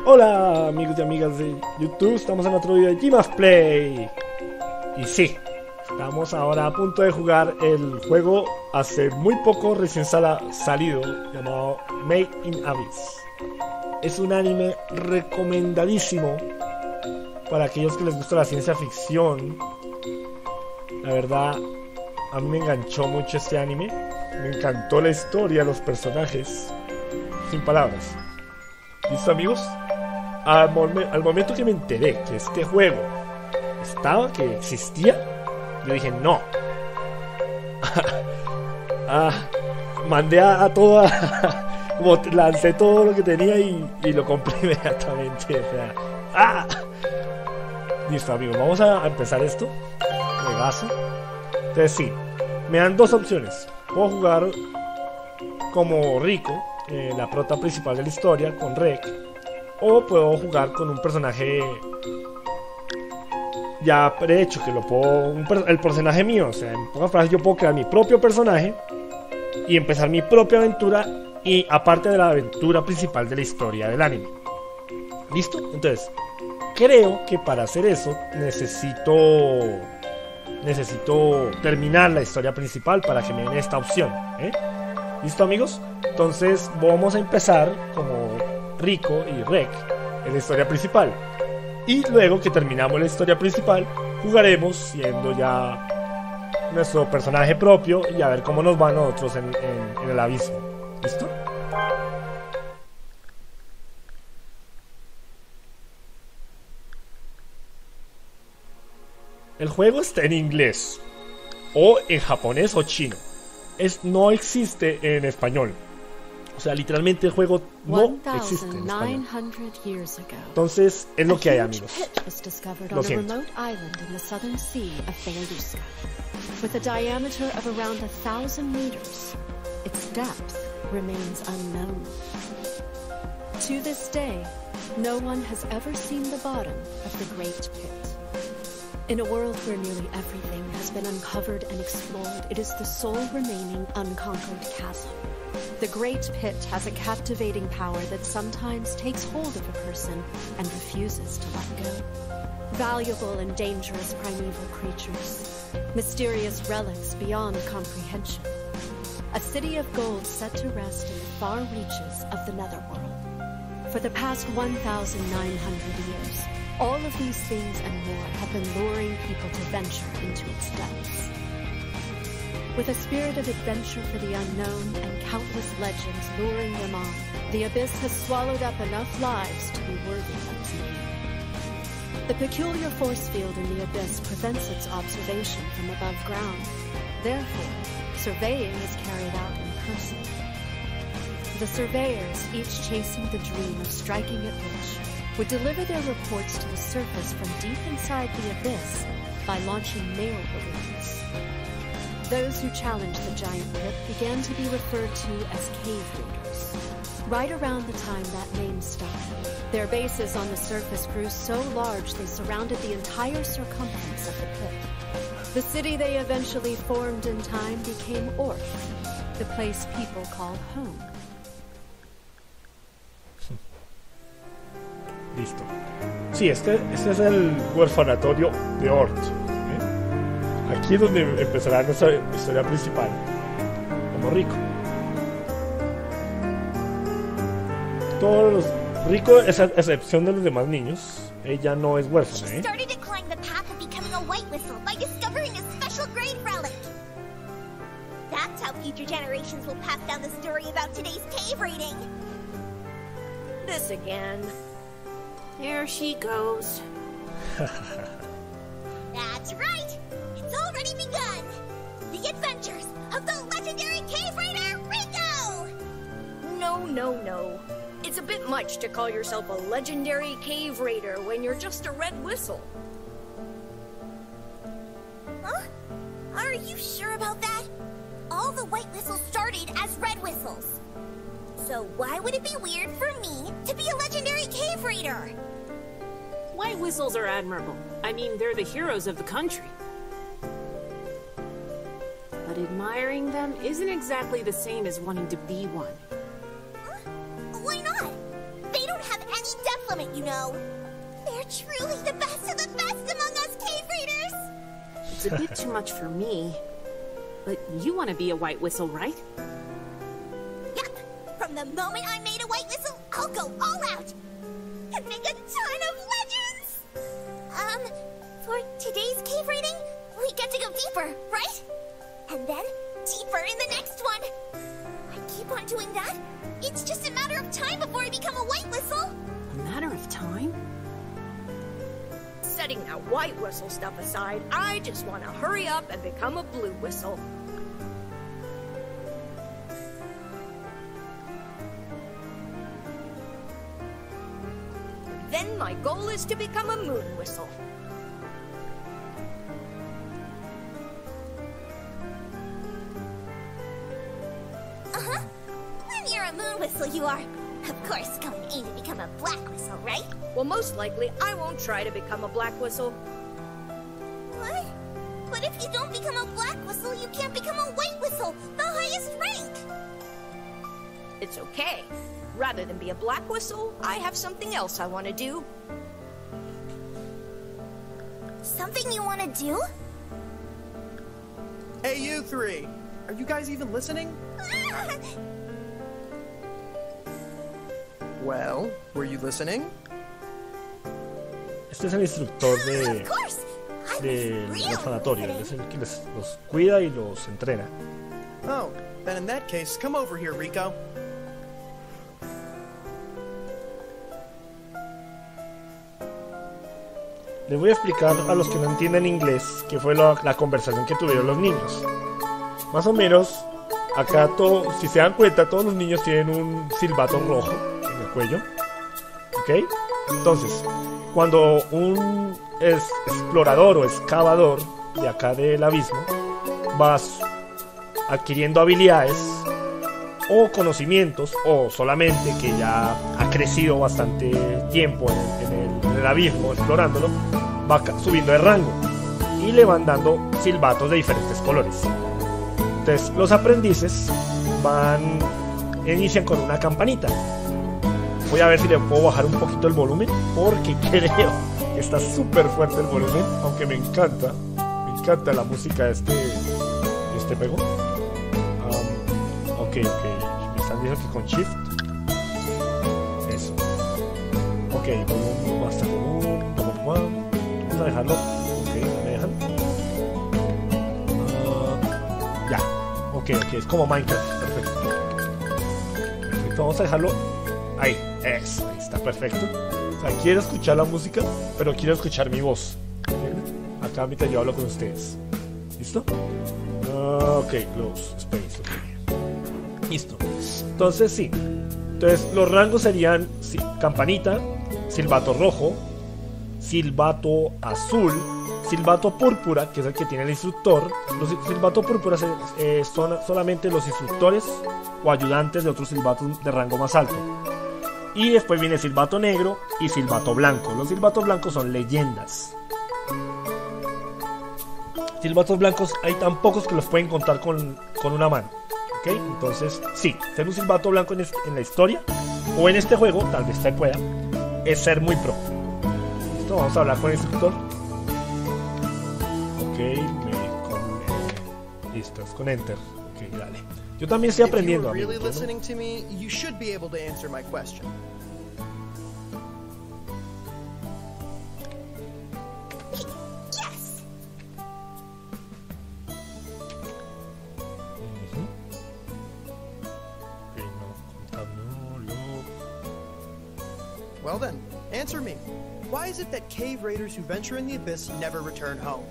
Hola amigos y amigas de YouTube, estamos en otro video de Gimas Play. Y sí, estamos ahora a punto de jugar el juego hace muy poco recién salido, llamado Made in Abyss. Es un anime recomendadísimo para aquellos que les gusta la ciencia ficción. La verdad, a mí me enganchó mucho este anime. Me encantó la historia, los personajes. Sin palabras. ¿Listo, amigos? Al momento que me enteré que este juego que existía, yo dije no. Mandé a toda, como lancé todo lo que tenía y lo compré inmediatamente. O sea, listo, amigos, vamos a empezar esto. Regazo. Entonces sí, me dan dos opciones. Puedo jugar como Rico, la prota principal de la historia, con Rek, o puedo jugar con un personaje ya prehecho, que lo puedo, el personaje mío. O sea, en pocas palabras, yo puedo crear mi propio personaje y empezar mi propia aventura, y aparte de la aventura principal de la historia del anime. ¿Listo? Entonces, creo que para hacer eso necesito terminar la historia principal para que me den esta opción, ¿Listo, amigos? Entonces vamos a empezar como Rico y Rek en la historia principal, y luego que terminamos la historia principal jugaremos siendo ya nuestro personaje propio y a ver cómo nos va a nosotros en el abismo. ¿Listo? El juego está en inglés o en japonés o chino. No existe en español. O sea, literalmente el juego no existe en español. Entonces, es lo que hay, amigos. Lo siento. With a diameter of around 1,000 meters, its depth remains unknown. To this day, no one has ever seen the bottom of the Great Pit. In a world where nearly everything has been uncovered and explored, it is the sole remaining unconquered chasm. The Great Pit has a captivating power that sometimes takes hold of a person and refuses to let go. Valuable and dangerous primeval creatures, mysterious relics beyond comprehension. A city of gold set to rest in the far reaches of the Netherworld. For the past 1,900 years, all of these things and more have been luring people to venture into its depths. With a spirit of adventure for the unknown and countless legends luring them on, the Abyss has swallowed up enough lives to be worthy of its name. The peculiar force field in the Abyss prevents its observation from above ground. Therefore, surveying is carried out in person. The surveyors, each chasing the dream of striking it rich, would deliver their reports to the surface from deep inside the Abyss by launching mail balloons. Those who challenged the giant pit began to be referred to as cave raiders. Right around the time that name stuck, their bases on the surface grew so large they surrounded the entire circumference of the pit. The city they eventually formed in time became Orth, the place people call home. Listo. Sí, este es el huerfanatorio de Orth. Aquí es donde empezará nuestra historia principal, como Rico. Todos los Rico, a excepción de los demás niños, ella no es huérfana, That's how future generations will pass down the story about today's cave raiding. This again. There she goes. That's right. It's already begun. The adventures of the legendary cave raider Rico. No. It's a bit much to call yourself a legendary cave raider when you're just a red whistle. Huh? Are you sure about that? All the white whistles started as red whistles. So why would it be weird for me to be a legendary cave raider? White whistles are admirable. I mean, they're the heroes of the country. But admiring them isn't exactly the same as wanting to be one. Huh? Why not? They don't have any need depth limit, you know. They're truly the best of the best among us cave raiders. It's a bit too much for me. But you want to be a white whistle, right? Yep. From the moment I made a white whistle, I'll go all out and make a ton of legends. For today's cave raiding, we get to go deeper, right? And then deeper in the next one. I keep on doing that. It's just a matter of time before I become a white whistle. A matter of time? Setting that white whistle stuff aside, I just want to hurry up and become a blue whistle. Then my goal is to become a moon whistle. Uh-huh. When you're a moon whistle, you are, of course, going in to become a black whistle, right? Well, most likely, I won't try to become a black whistle. What? But if you don't become a black whistle, you can't become a white whistle, the highest rank. It's okay. Rather than be a black whistle, I have something else I want to do. Something you want to do? Hey, you three! Are you guys even listening? Well, were you listening? Este es el instructor Of course. I de was los real sanatorios. listening. Es el que los cuida y los entrena. Oh, then in that case, come over here, Rico. Les voy a explicar a los que no entienden inglés qué fue la conversación que tuvieron los niños. Más o menos, acá si se dan cuenta, todos los niños tienen un silbato rojo en el cuello. ¿Ok? Entonces, cuando un explorador o excavador de acá del abismo vas adquiriendo habilidades o conocimientos, o solamente que ya ha crecido bastante tiempo en el abismo explorándolo, va subiendo de rango y le van dando silbatos de diferentes colores. Entonces los aprendices inician con una campanita. Voy a ver si le puedo bajar un poquito el volumen, porque creo que está súper fuerte el volumen, aunque me encanta la música de este juego. Ok, me están diciendo que con Shift. Eso. Ok, volumen basta vamos a dejarlo. Ok, me dejan. Ya. Ok, es como Minecraft. Perfecto. Vamos a dejarlo ahí. Eso, ahí está perfecto. O sea, quiero escuchar la música, pero quiero escuchar mi voz. Acá mientras yo hablo con ustedes. ¿Listo? Ok, close space. Ok. Listo. Entonces sí. Entonces los rangos serían campanita, silbato rojo, silbato azul, silbato púrpura, que es el que tiene el instructor. Los silbato púrpura son solamente los instructores o ayudantes de otros silbatos de rango más alto. Y después viene silbato negro y silbato blanco. Los silbatos blancos son leyendas. Silbatos blancos hay tan pocos que los pueden contar con una mano. ¿Ok? Entonces, sí, ser un silbato blanco en la historia o en este juego, tal vez se pueda, es ser muy pro. Listo, vamos a hablar con el instructor. Ok, listo, es con Enter. Ok, dale. Yo también estoy aprendiendo, If you were amigo, really ¿no? listening to me, you should be able to answer my question. Yes. Well then, answer me. Why is it that cave raiders who venture in the abyss never return home?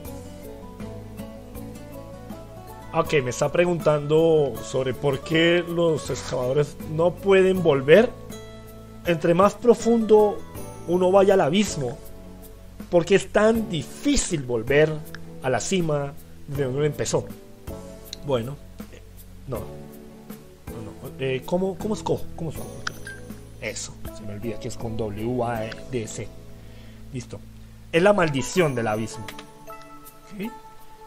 Ok, me está preguntando sobre por qué los excavadores no pueden volver. Entre más profundo uno vaya al abismo, porque es tan difícil volver a la cima de donde uno empezó. Bueno, no. ¿Cómo escojo? Eso, se me olvida que es con W-A-D-C. Listo. Es la maldición del abismo. ¿Sí?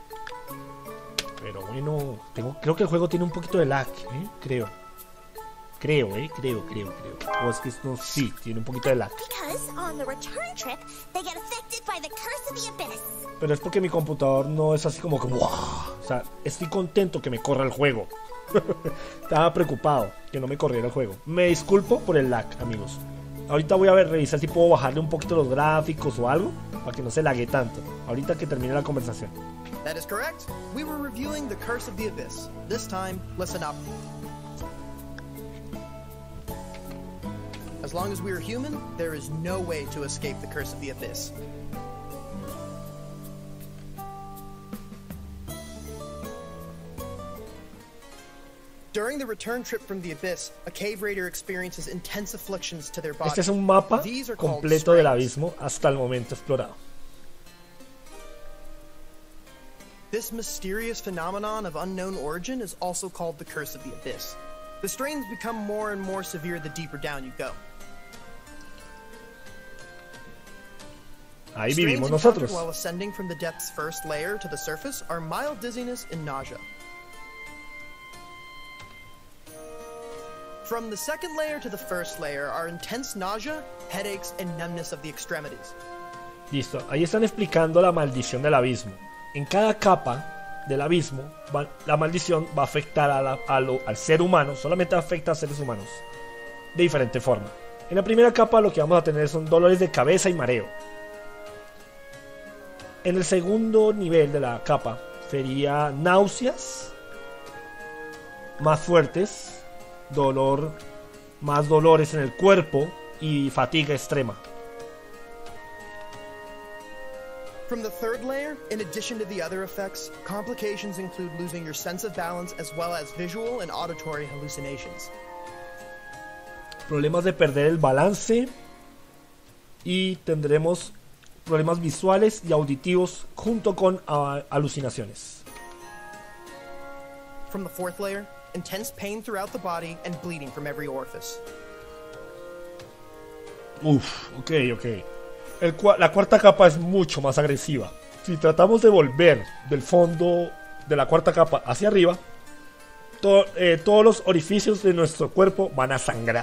Pero bueno, creo que el juego tiene un poquito de lag, creo. Creo. O es que esto sí, tiene un poquito de lag. Because on the return trip, they get affected by the curse of the abyss. Pero es porque mi computador no es así como que ¡wow! O sea, estoy contento que me corra el juego. Estaba preocupado que no me corriera el juego. Me disculpo por el lag, amigos. Ahorita voy a revisar si puedo bajarle un poquito los gráficos o algo para que no se lague tanto. Ahorita que termine la conversación. That is correct. We were reviewing the Curse of the Abyss. This time, listen up. As long as we are human, there is no way to escape the Curse of the Abyss. During the return trip from the Abyss, a cave raider experiences intense afflictions to their body. Este es un mapa These are called completo del strains. abismo hasta el momento explorado. This mysterious phenomenon of unknown origin is also called the Curse of the Abyss. The strains become more and more severe the deeper down you go. Ahí Strains vivimos encountered nosotros. while ascending from the depth's first layer to the surface are mild dizziness and nausea. From the second layer to the first layer are intense nausea, headaches, and numbness of the extremities. Listo, ahí están explicando la maldición del abismo. En cada capa del abismo, la maldición va a afectar al ser humano, solamente afecta a seres humanos, de diferente forma. En la primera capa lo que vamos a tener son dolores de cabeza y mareo. En el segundo nivel de la capa sería náuseas más fuertes, más dolores en el cuerpo y fatiga extrema. From the third layer, in addition to the other effects, complications include losing your sense of balance as well as visual and auditory hallucinations. Problemas de perder el balance y tendremos problemas visuales y auditivos junto con alucinaciones. From the fourth layer, intense pain throughout the body and bleeding from every orifice. Ok. La cuarta capa es mucho más agresiva. Si tratamos de volver del fondo de la cuarta capa hacia arriba, todos los orificios de nuestro cuerpo van a sangrar.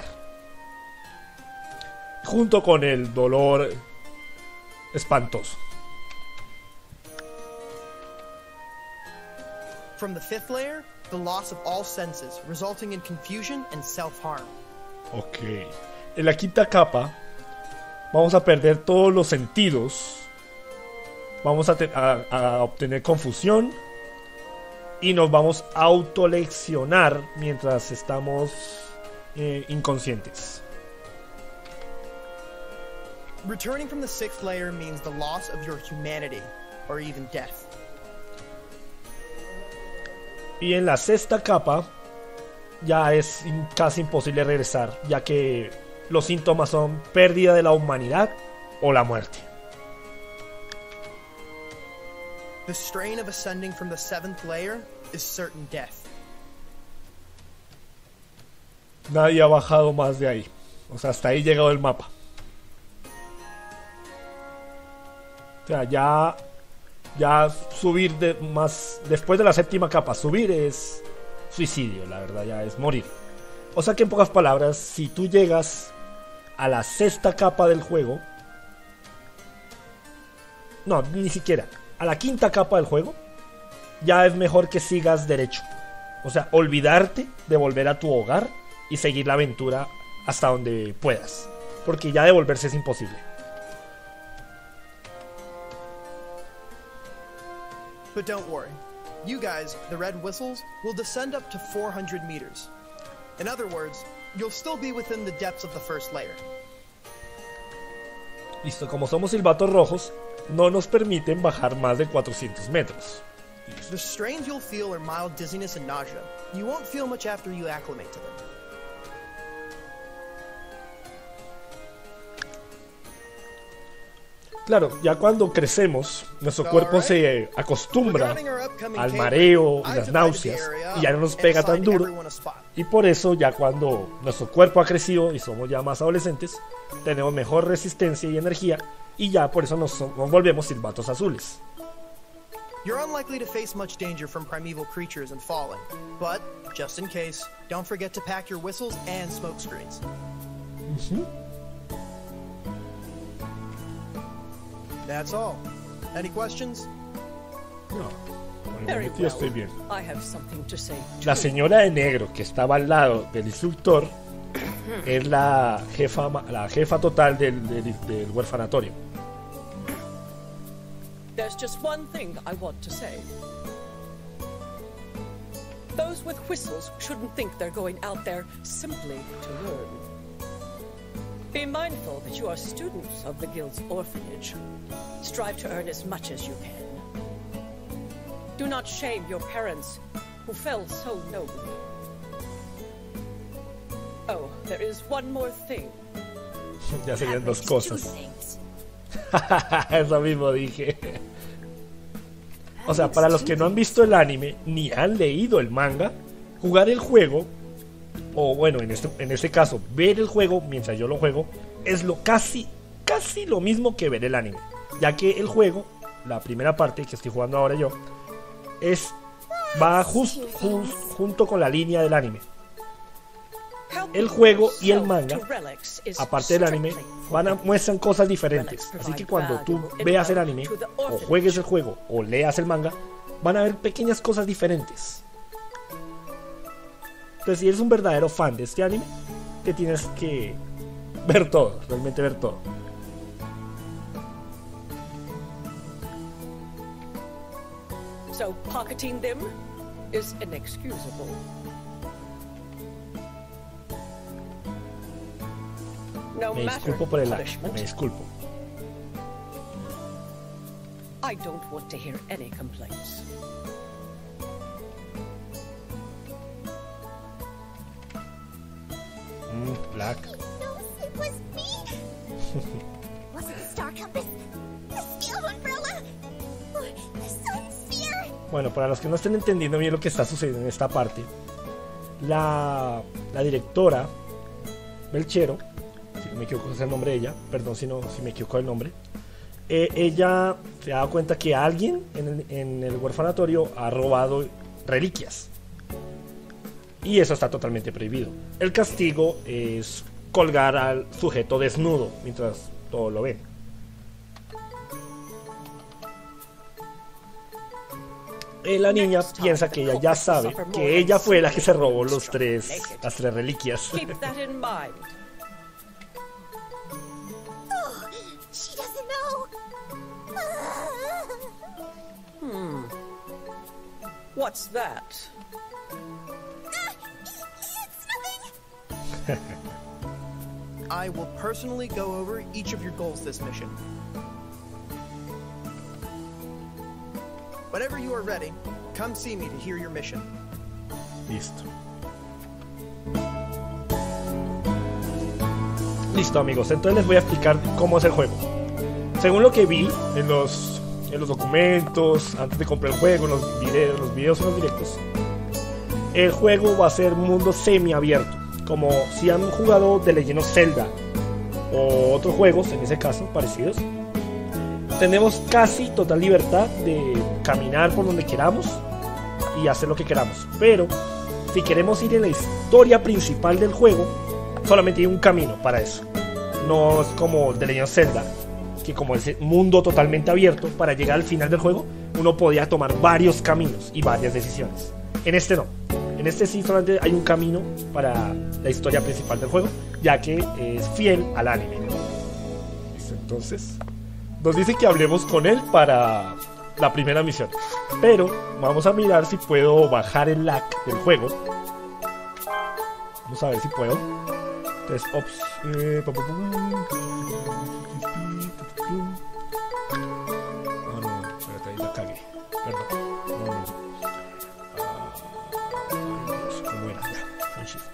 Junto con el dolor espantoso. From the fifth layer, the loss of all senses, resulting in confusion and self-harm. Ok. En la quinta capa vamos a perder todos los sentidos. Vamos a obtener confusión. Y nos vamos a autoleccionar mientras estamos inconscientes. Returning from the sixth layer means the loss of your humanity, or even death. Y en la sexta capa ya es casi imposible regresar, ya que los síntomas son pérdida de la humanidad o la muerte. The strain of ascending from the seventh layer is certain death. Nadie ha bajado más de ahí. O sea, hasta ahí ha llegado el mapa. O sea, ya subir más después de la séptima capa, subir es suicidio, la verdad, ya es morir. O sea que en pocas palabras, si tú llegas a la sexta capa del juego, no, ni siquiera, a la quinta capa del juego, ya es mejor que sigas derecho. O sea, olvidarte de volver a tu hogar y seguir la aventura hasta donde puedas, porque ya devolverse es imposible. But don't worry. You guys, the Red Whistles, will descend up to 400 meters. In other words, you'll still be within the depths of the first layer. Listo, como somos silbatos rojos, no nos permiten bajar más de 400 metros. The strains you'll feel are mild dizziness and nausea. You won't feel much after you acclimate to them. Claro, ya cuando crecemos, nuestro cuerpo se acostumbra al mareo y las náuseas y ya no nos pega tan duro. Y por eso ya cuando nuestro cuerpo ha crecido y somos ya más adolescentes, tenemos mejor resistencia y energía y ya por eso nos volvemos silbatos azules. You're unlikely to face much danger from primeval creatures and falling, but just in case, don't forget to pack your whistles and smoke screens. That's all. Any questions? No, por el Very momento yo estoy bien. I have something to say. La señora de negro que estaba al lado del instructor es la jefa total del huerfanatorio. There's just one thing I want to say. Those with whistles shouldn't think they're going out there simply to learn. Be mindful that you are students of the Guild's orphanage. Strive to earn as much as you can. Do not shame your parents, who fell so nobly. Oh, there is one more thing. Ya serían dos cosas. Eso mismo dije. O sea, para los que no han visto el anime ni han leído el manga, jugar el juego, o bueno, en este caso, ver el juego mientras yo lo juego, es casi lo mismo que ver el anime. Ya que el juego, la primera parte que estoy jugando ahora yo, va junto con la línea del anime. El juego y el manga, aparte del anime, muestran cosas diferentes. Así que cuando tú veas el anime, o juegues el juego, o leas el manga, van a ver pequeñas cosas diferentes. Entonces, si eres un verdadero fan de este anime, te tienes que ver todo, realmente ver todo. So pocketing them is inexcusable. No Me matter disculpo por el lag, punishment, me disculpo. I don't want to hear any complaints. Black. knows it was me? Was it the Star Compass? The Steel Umbrella? Or the Sun Sphere? Bueno, para los que no estén entendiendo bien lo que está sucediendo en esta parte, la directora Belchero, si no me equivoco es el nombre de ella, perdón si me equivoco el nombre, ella se ha dado cuenta que alguien en el huerfanatorio ha robado reliquias. Y eso está totalmente prohibido. El castigo es colgar al sujeto desnudo mientras todos lo ven. La niña piensa que ella ya sabe que ella fue la que se robó las tres reliquias. Keep that in mind. Oh, she doesn't know. What's that? It's nothing. I will personally go over each of your goals this mission. Whenever you are ready, come see me to hear your mission. Listo. Listo, amigos, entonces les voy a explicar cómo es el juego. Según lo que vi en los documentos, antes de comprar el juego, en los videos, en los directos, el juego va a ser mundo semiabierto, como si han jugado The Legend of Zelda o otros juegos, en ese caso, parecidos. Tenemos casi total libertad de caminar por donde queramos y hacer lo que queramos, pero si queremos ir en la historia principal del juego, solamente hay un camino para eso. No es como The Legend of Zelda, que como es mundo totalmente abierto, para llegar al final del juego uno podía tomar varios caminos y varias decisiones. En este no, en este sí solamente hay un camino para la historia principal del juego, ya que es fiel al anime. ¿Listo? Entonces nos dice que hablemos con él para la primera misión, pero vamos a mirar si puedo bajar el lag del juego. Vamos a ver si puedo. Entonces, no, espérate, ahí la cagué. Perdón. No. Dios, ¿cómo era? Ya, con shift.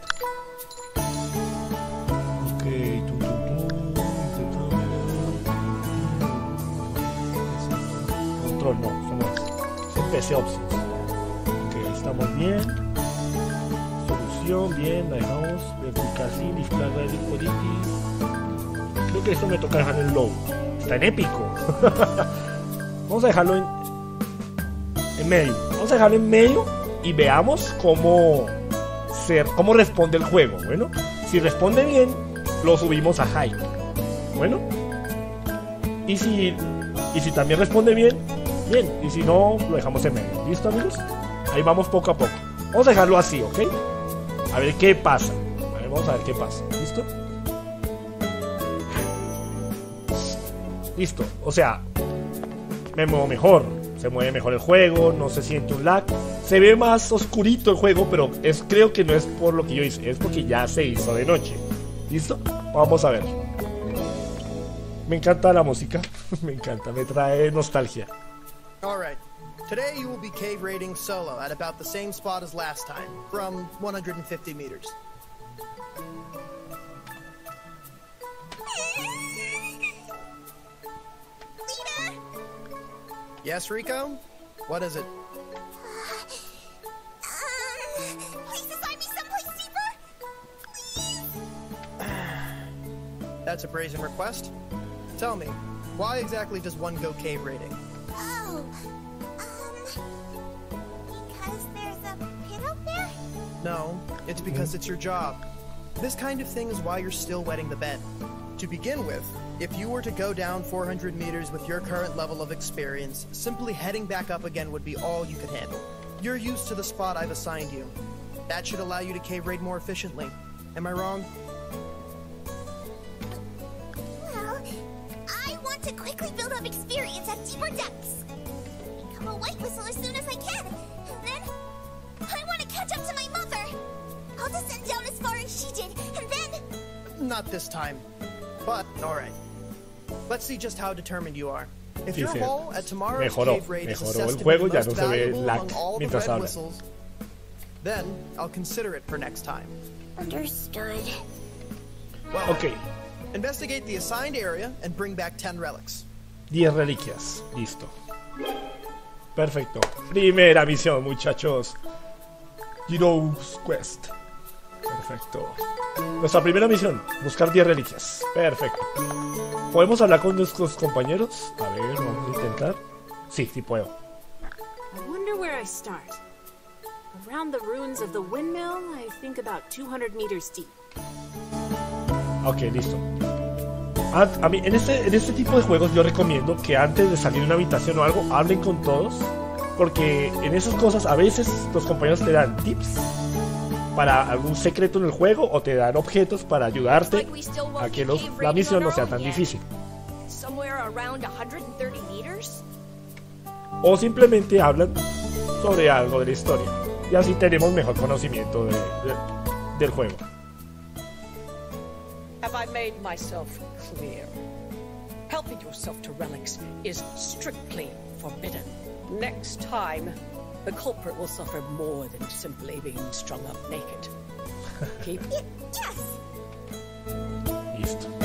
Control, no, eso no es. Es PC Options. Ok, ahí estamos bien. Solución, bien, la dejamos. Vertical, sí, display ready quality. Creo que esto me toca dejar en low. Está en épico. Vamos a dejarlo En medio. Vamos a dejarlo en medio y veamos cómo responde el juego. Bueno, si responde bien, lo subimos a high. Bueno, y si también responde bien, bien. Y si no, lo dejamos en medio. ¿Listo, amigos? Ahí vamos poco a poco. Vamos a dejarlo así, ¿ok? A ver qué pasa. A ver, vamos a ver qué pasa. ¿Listo? Listo. O sea, me muevo mejor. Se mueve mejor el juego. No se siente un lag. Se ve más oscurito el juego, pero creo que no es por lo que yo hice. Es porque ya se hizo de noche. ¿Listo? Vamos a ver. Me encanta la música. Me encanta. Me trae nostalgia. Alright. Today you will be cave raiding solo at about the same spot as last time, from 150 meters. Lita! Yes, Rico? What is it? Please assign me someplace deeper! Please! That's a brazen request. Tell me, why exactly does one go cave raiding? Oh, because there's a pit out there? No, it's because it's your job. This kind of thing is why you're still wetting the bed. To begin with, if you were to go down 400 meters with your current level of experience, simply heading back up again would be all you could handle. You're used to the spot I've assigned you. That should allow you to cave raid more efficiently. Am I wrong? Well, I want to quickly build up experience at deeper depths. Become a white whistle as soon as I can. And then, I want to catch up to my mother. I'll descend down as far as she did, and then... Not this time. But, alright. Let's see just how determined you are. If Sí, your sí. haul at tomorrow's Mejoró cave raid is el assessed to be juego, the ya most no se ve valuable lag among all the mientras red habla. whistles, then I'll consider it for next time. Understood. Well, Ok, investigate the assigned area and bring back 10 relics. 10 reliquias. Listo. Perfecto. Primera misión, muchachos. Heroes Quest. Perfecto. Nuestra primera misión, buscar 10 reliquias. Perfecto. ¿Podemos hablar con nuestros compañeros? A ver, vamos a intentar. Sí, sí puedo. I wonder where I start. Around the ruins of the windmill, I think about 200 meters deep. Ok, listo. A mí, en este tipo de juegos yo recomiendo que antes de salir de una habitación o algo, hablen con todos. Porque en esas cosas a veces los compañeros te dan tips para algún secreto en el juego o te dan objetos para ayudarte a que la misión no sea tan difícil. Somewhere around 130 meters? O simplemente hablan sobre algo de la historia. Y así tenemos mejor conocimiento del juego. Have I made myself clear? Helping yourself to relics is strictly forbidden. Next time, the culprit will suffer more than simply being strung up naked. Keep Yes! Listo.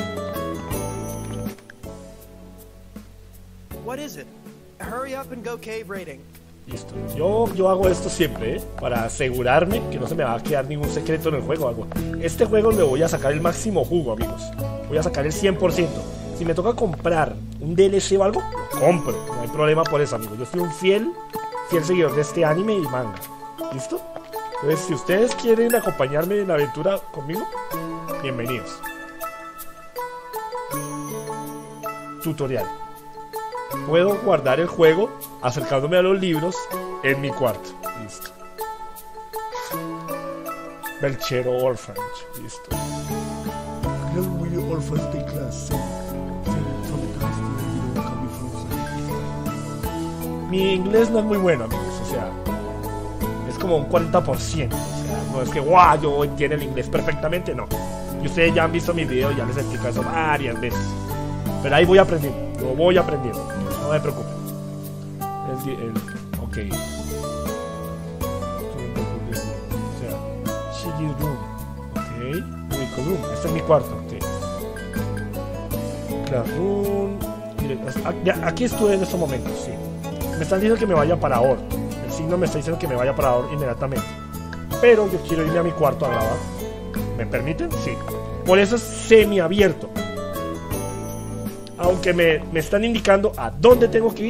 What is it? Hurry up and go cave raiding. Listo. Yo hago esto siempre, para asegurarme que no se me va a quedar ningún secreto en el juego o algo. Este juego le voy a sacar el máximo jugo, amigos. Voy a sacar el 100%. Si me toca comprar un DLC o algo, lo compro. No hay problema por eso, amigos. Yo soy un fiel seguidor de este anime y manga. ¿Listo? Entonces, si ustedes quieren acompañarme en la aventura conmigo, bienvenidos. Tutorial. Puedo guardar el juego acercándome a los libros en mi cuarto. Listo. Belchero Orphanage. Listo. Mi inglés no es muy bueno, amigos. O sea, es como un 40%. O sea, no es que guau, yo entiendo el inglés perfectamente, no. Y ustedes ya han visto mis videos, ya les explico eso varias veces. Pero ahí voy aprendiendo, lo voy aprendiendo. No me preocupen. Ok. O sea, Shigi Room. Ok. Rico Room. Este es mi cuarto. Ok. Classroom. Aquí estuve en estos momentos, sí. Me están diciendo que me vaya para Or. El signo me está diciendo que me vaya para Or inmediatamente. Pero yo quiero irme a mi cuarto a grabar. ¿Me permiten? Sí. Por eso es semiabierto. Aunque me están indicando a dónde tengo que ir,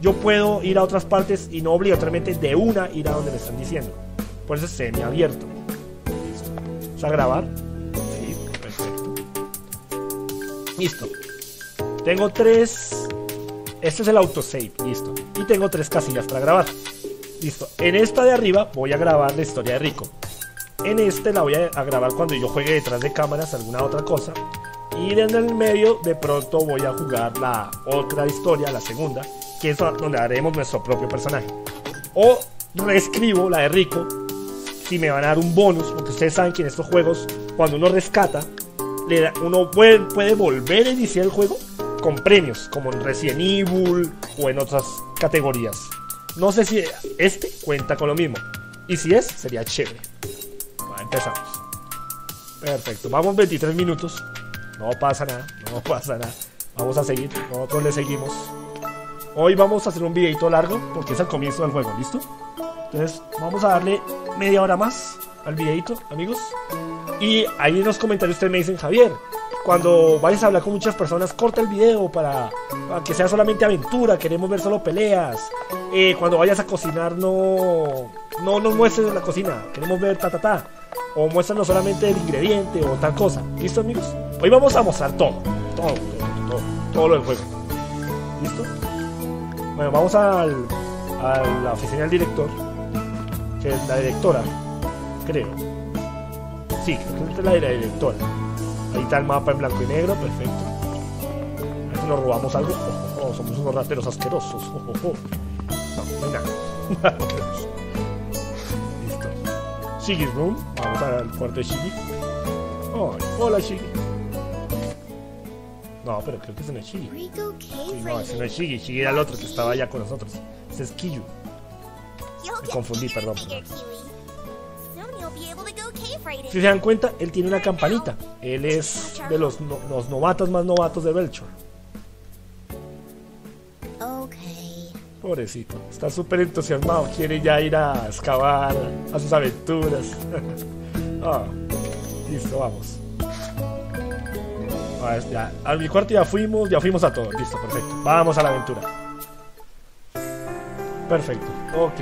yo puedo ir a otras partes y no obligatoriamente de una ir a donde me están diciendo. Por eso es semiabierto. Listo. ¿Vamos a grabar? Sí, perfecto. Listo. Tengo 3. Este es el autosave, listo. Y tengo 3 casillas para grabar. Listo. En esta de arriba voy a grabar la historia de Rico. En este la voy a grabar cuando yo juegue detrás de cámaras alguna otra cosa. Y en el medio de pronto voy a jugar la otra historia, la segunda, que es donde haremos nuestro propio personaje. O reescribo la de Rico si me van a dar un bonus, porque ustedes saben que en estos juegos cuando uno rescata, uno puede volver a iniciar el juego con premios, como en Resident Evil o en otras categorías. No sé si este cuenta con lo mismo, y si es, sería chévere. Empezamos. Perfecto, vamos 23 minutos. No pasa nada, no pasa nada. Vamos a seguir, nosotros le seguimos. Hoy vamos a hacer un videito largo porque es el comienzo del juego, ¿listo? Entonces vamos a darle media hora más al videito, amigos. Y ahí en los comentarios ustedes me dicen: Javier, cuando vayas a hablar con muchas personas, corta el video para que sea solamente aventura, queremos ver solo peleas. Cuando vayas a cocinar no nos muestres la cocina, queremos ver ta. O muéstranos solamente el ingrediente o tal cosa. ¿Listo, amigos? Hoy vamos a mostrar todo lo del juego. ¿Listo? Bueno, vamos a la oficina del director, que es la directora, creo. Sí, creo que es la de la directora. Ahí está el mapa en blanco y negro, perfecto. A ver si nos robamos algo. Somos unos rateros asquerosos. No hay nada. Listo. Shiggy's room. Vamos al cuarto de Shiggy. Oh, hola, Shiggy. No, pero creo que ese no es Shiggy. Sí, no, ese no es Shiggy. Shiggy era el otro que estaba allá con nosotros. Ese es Kiyu. Me confundí, perdón. Si se dan cuenta, él tiene una campanita. Él es de los novatos más novatos de Belchor. Pobrecito, está súper entusiasmado. Quiere ya ir a excavar, a sus aventuras. Listo, vamos. Ya, a mi cuarto ya fuimos a todo. Listo, perfecto. Vamos a la aventura. Perfecto, ok.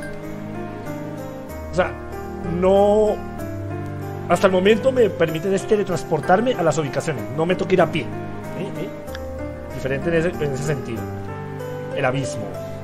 O sea, no... Hasta el momento me permiten teletransportarme a las ubicaciones. No me toca ir a pie. Diferente en ese sentido. El abismo.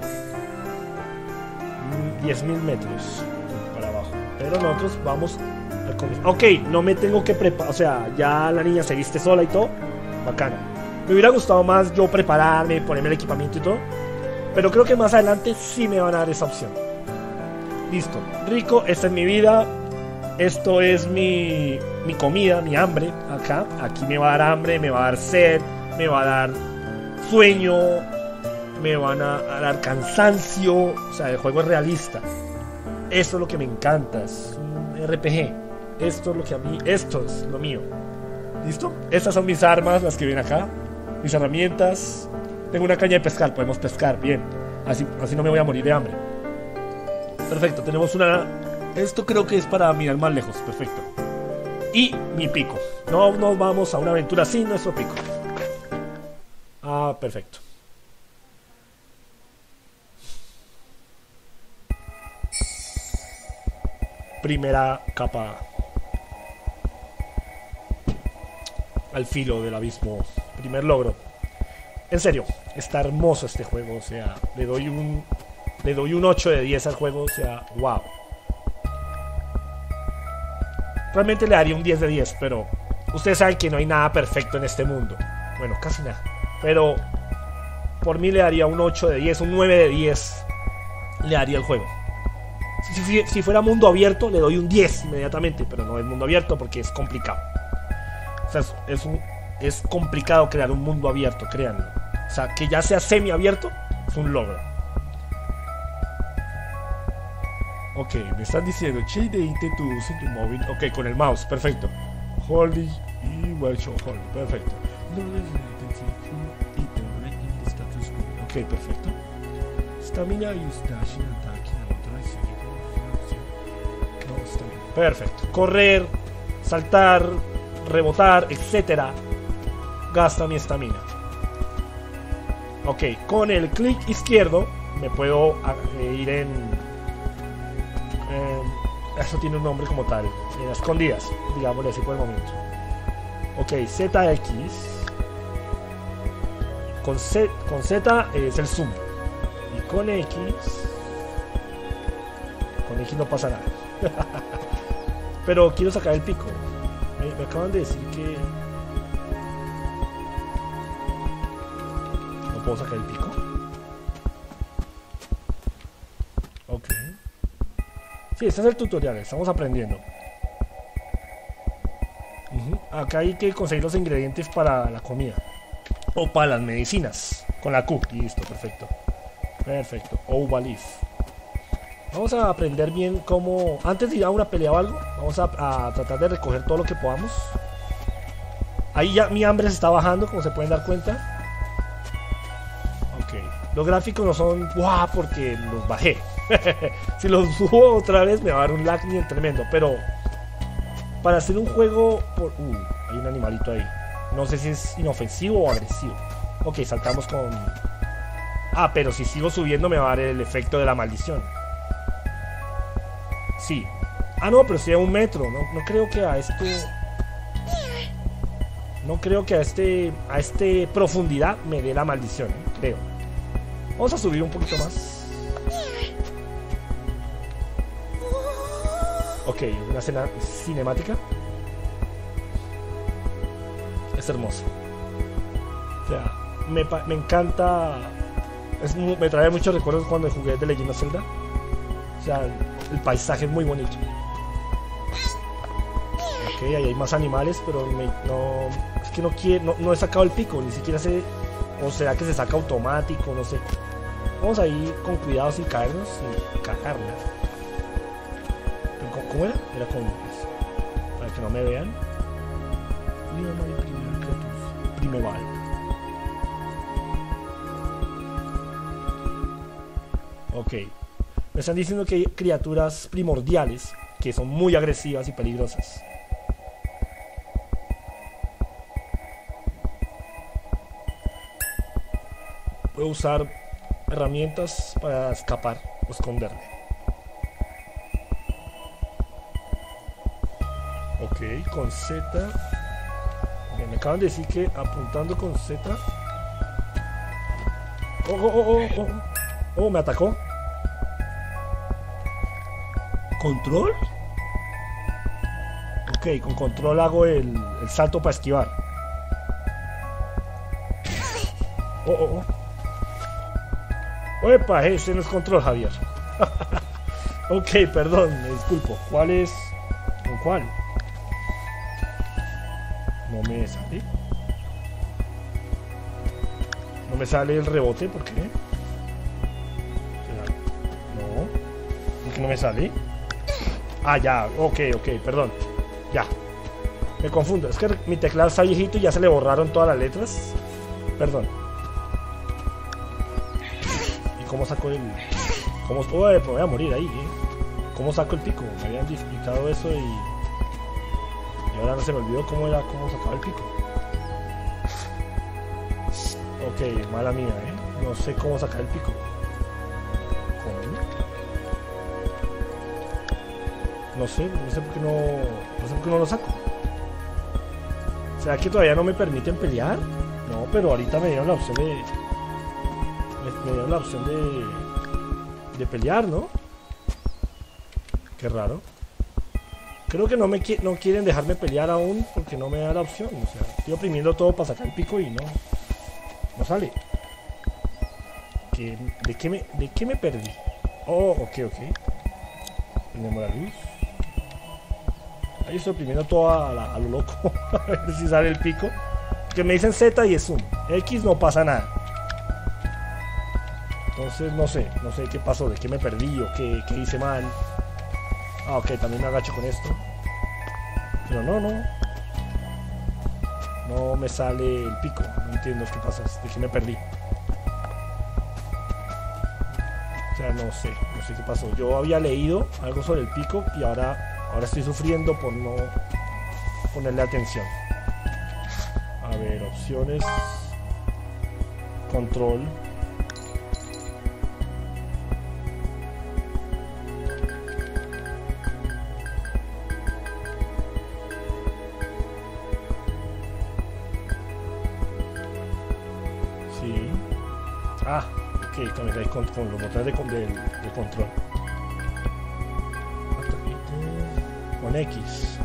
10.000 metros para abajo. Pero nosotros vamos al comienzo. Ok, no me tengo que preparar. O sea, ya la niña se viste sola y todo. Bacano. Me hubiera gustado más yo prepararme, ponerme el equipamiento y todo. Pero creo que más adelante sí me van a dar esa opción. Listo. Rico, esta es mi vida. Esto es mi comida, mi hambre. Acá. Aquí me va a dar hambre, me va a dar sed, me va a dar sueño, me van a dar cansancio. O sea, el juego es realista. Esto es lo que me encanta. Es un RPG. Esto es lo que a mí... Esto es lo mío. ¿Listo? Estas son mis armas, las que ven acá. Mis herramientas. Tengo una caña de pescar, podemos pescar, bien. Así no me voy a morir de hambre. Perfecto, tenemos una... Esto creo que es para mirar más lejos, perfecto. Y mi pico. No nos vamos a una aventura sin nuestro pico. Perfecto. Primera capa. Al filo del abismo. Primer logro. En serio, está hermoso este juego. O sea, le doy un 8 de 10 al juego. O sea, wow. Realmente le daría un 10 de 10, pero ustedes saben que no hay nada perfecto en este mundo. Bueno, casi nada. Pero por mí le daría un 8 de 10, un 9 de 10. Le daría el juego. Si fuera mundo abierto, le doy un 10 inmediatamente. Pero no es mundo abierto porque es complicado. O sea, es complicado crear un mundo abierto, créanlo. O sea, que ya sea semiabierto es un logro. Ok, me están diciendo change the intento using the móvil. Ok, con el mouse, perfecto. Holding y well show hold, perfecto. Ok, perfecto. Stamina y station attack. No, está bien. Perfecto. Correr, saltar, rebotar, etcétera. Gasta mi estamina. Ok, con el clic izquierdo me puedo ir en... eso tiene un nombre como tal. En escondidas, digámosle así por el momento. Ok, ZX. Con Z es el zoom. Y con X... Con X no pasa nada. Pero quiero sacar el pico. Me acaban de decir que... ¿No puedo sacar el pico? Ok. Sí, este es el tutorial, estamos aprendiendo. Acá hay que conseguir los ingredientes para la comida. O para las medicinas. Con la Q. Listo, perfecto. Perfecto. Ova Leaf. Vamos a aprender bien cómo... Antes de ir a una pelea o algo, vamos a tratar de recoger todo lo que podamos. Ahí ya mi hambre se está bajando, como se pueden dar cuenta. Ok. Los gráficos no son... ¡Wow! Porque los bajé. Si los subo otra vez me va a dar un lag bien tremendo. Pero... Para hacer un juego... hay un animalito ahí. No sé si es inofensivo o agresivo. Ok, saltamos con... pero si sigo subiendo me va a dar el efecto de la maldición. Sí. No, pero estoy a 1 metro. No creo que a esto... No creo que a este profundidad me dé la maldición, creo. Vamos a subir un poquito más. Ok, una escena cinemática. Es hermoso. O sea, me encanta. Me trae muchos recuerdos cuando jugué The Legend of Zelda. O sea, el paisaje es muy bonito. Ok, ahí hay más animales, pero es que no he sacado el pico, ni siquiera sé. O será que se saca automático, no sé. Vamos a ir con cuidado sin caernos, sin cagarla. ¿Cómo era? Era con... Para que no me vean. Primeval. Ok. Me están diciendo que hay criaturas primordiales que son muy agresivas y peligrosas. Puedo usar herramientas para escapar o esconderme. Ok, con Z. Okay, me acaban de decir que apuntando con Z. Me atacó. ¿Control? Ok, con control hago el salto para esquivar. Oepa, ese no es control, Javier. Ok, perdón, me disculpo. ¿Cuál es? ¿Con cuál? No me sale. No me sale el rebote, ¿por qué? No. ¿Por qué no me sale? Ya, ok, perdón. Ya. Me confundo. Es que mi teclado está viejito y ya se le borraron todas las letras. Perdón. ¿Y cómo saco el...? ¿Cómo... me voy a morir ahí, ¿Cómo saco el pico? Me habían explicado eso y ahora no se me olvidó cómo sacaba el pico. Ok, mala mía, No sé cómo sacar el pico. No sé por qué no lo saco. ¿Será que todavía no me permiten pelear? No, pero ahorita me dieron la opción de pelear, ¿no? Qué raro. Creo que no quieren dejarme pelear aún porque no me da la opción. O sea, estoy oprimiendo todo para sacar el pico y no sale. ¿De qué me perdí? Ok. Prendemos la luz. Ahí estoy oprimiendo todo a lo loco. A ver si sale el pico. Que me dicen Z y es zoom. X no pasa nada. Entonces no sé qué pasó, de qué me perdí o qué hice mal. Ok, también me agacho con esto. Pero no me sale el pico. No entiendo qué pasa, de qué me perdí. O sea, no sé qué pasó. Yo había leído algo sobre el pico y ahora estoy sufriendo por no ponerle atención. A ver, opciones. control. Sí. Ah, ok, también hay con los botones de control. Con X.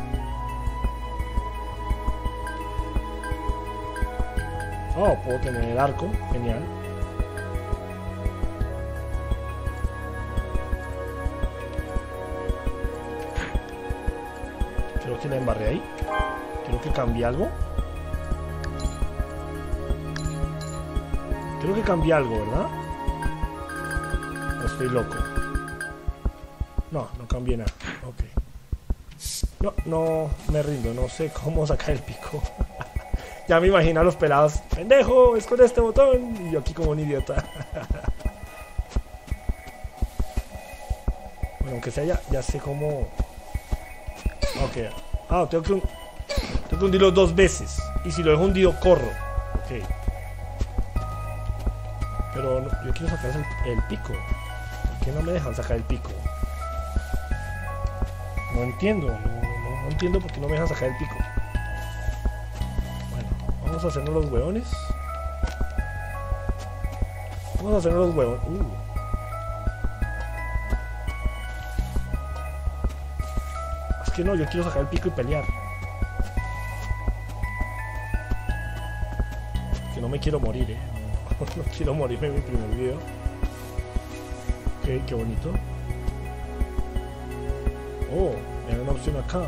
Oh, puedo tener el arco, genial. Creo que la embarré ahí. Creo que cambié algo. Creo que cambié algo, ¿verdad? No estoy loco. No, no cambié nada. Ok. No me rindo. No sé cómo sacar el pico. Ya me imagino a los pelados. ¡Pendejo! ¡Es con este botón! Y yo aquí como un idiota. Bueno, aunque sea ya sé cómo... Ok. Ah, tengo que hundirlo 2 veces. Y si lo dejo hundido, corro. Ok. Pero no, yo quiero sacar el pico. ¿Por qué no me dejan sacar el pico? No entiendo. No entiendo por qué no me dejan sacar el pico. Bueno, vamos a hacernos los huevones. Vamos a hacernos los huevones. Es que no, yo quiero sacar el pico y pelear. Que no me quiero morir, No quiero morirme en mi primer video. Ok, qué bonito. Oh, me da una opción acá.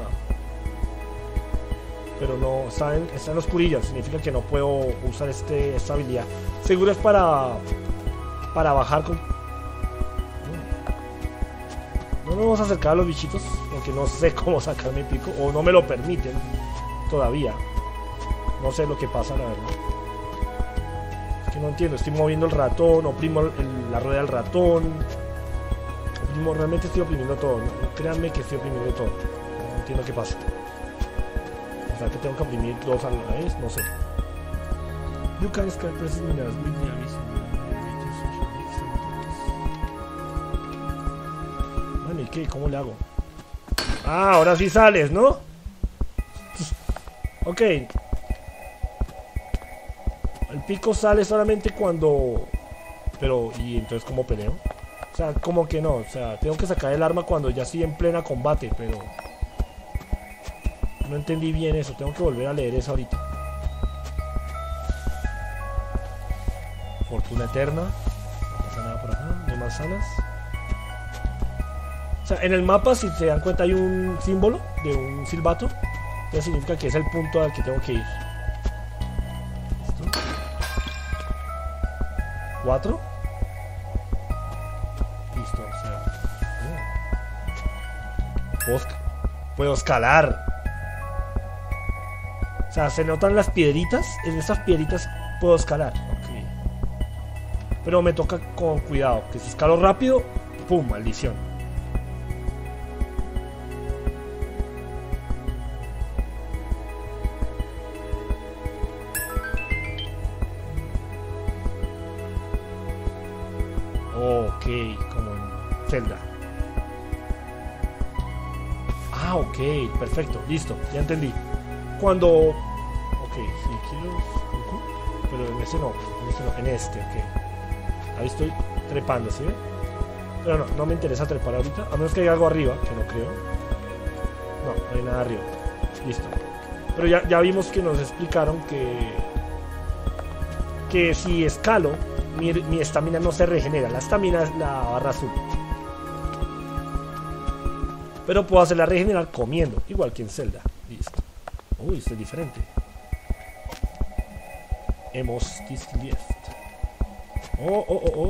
Pero no, ¿saben? Está en oscurillas. Significa que no puedo usar esta habilidad. Seguro es para bajar con... No nos vamos a acercar a los bichitos, porque no sé cómo sacar mi pico. O no me lo permiten todavía. No sé lo que pasa, la verdad. Es que no entiendo. Estoy moviendo el ratón, oprimo la rueda del ratón. Realmente estoy oprimiendo todo. No, créanme que estoy oprimiendo todo. No entiendo qué pasa. O sea que tengo que oprimir 2 a la vez, no sé. You can scan precious minerals with the abyss. Bueno, ¿y qué? ¿Cómo le hago? Ah, ahora sí sales, ¿no? Ok. El pico sale solamente cuando... Pero, ¿y entonces cómo peleo? O sea, como que no, o sea, tengo que sacar el arma cuando ya estoy en plena combate, pero... No entendí bien eso, tengo que volver a leer eso ahorita. Fortuna eterna. No pasa nada por acá, no hay manzanas. O sea, en el mapa, si se dan cuenta, hay un símbolo de un silbato. Eso significa que es el punto al que tengo que ir. ¿Listo? 4. Listo, o sea... Puedo escalar. O sea, se notan las piedritas. En esas piedritas puedo escalar. Okay. Pero me toca con cuidado. Que si escalo rápido, ¡pum! Maldición. Ok, como en Zelda. Ah, ok, perfecto, listo, ya entendí. Cuando... Ok, sí, quiero... Pero en ese no, en este, ok. Ahí estoy trepando, ¿sí? Pero no me interesa trepar ahorita, a menos que haya algo arriba, que no creo. No hay nada arriba. Listo. Pero ya vimos que nos explicaron que si escalo, mi estamina no se regenera. La estamina es la barra azul. Pero puedo hacerla regenerar comiendo, igual que en Zelda. Listo. Uy, esto es diferente. Hemos left. Oh.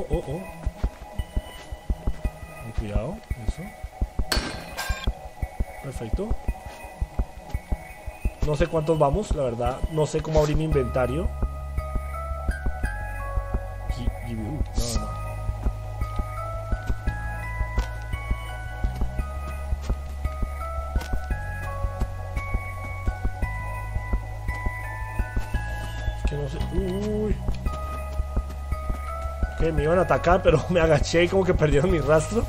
Con cuidado, eso. Perfecto. No sé cuántos vamos, la verdad. No sé cómo abrir mi inventario. No. Es que no sé. Uy. Que me iban a atacar, pero me agaché y como que perdieron mi rastro.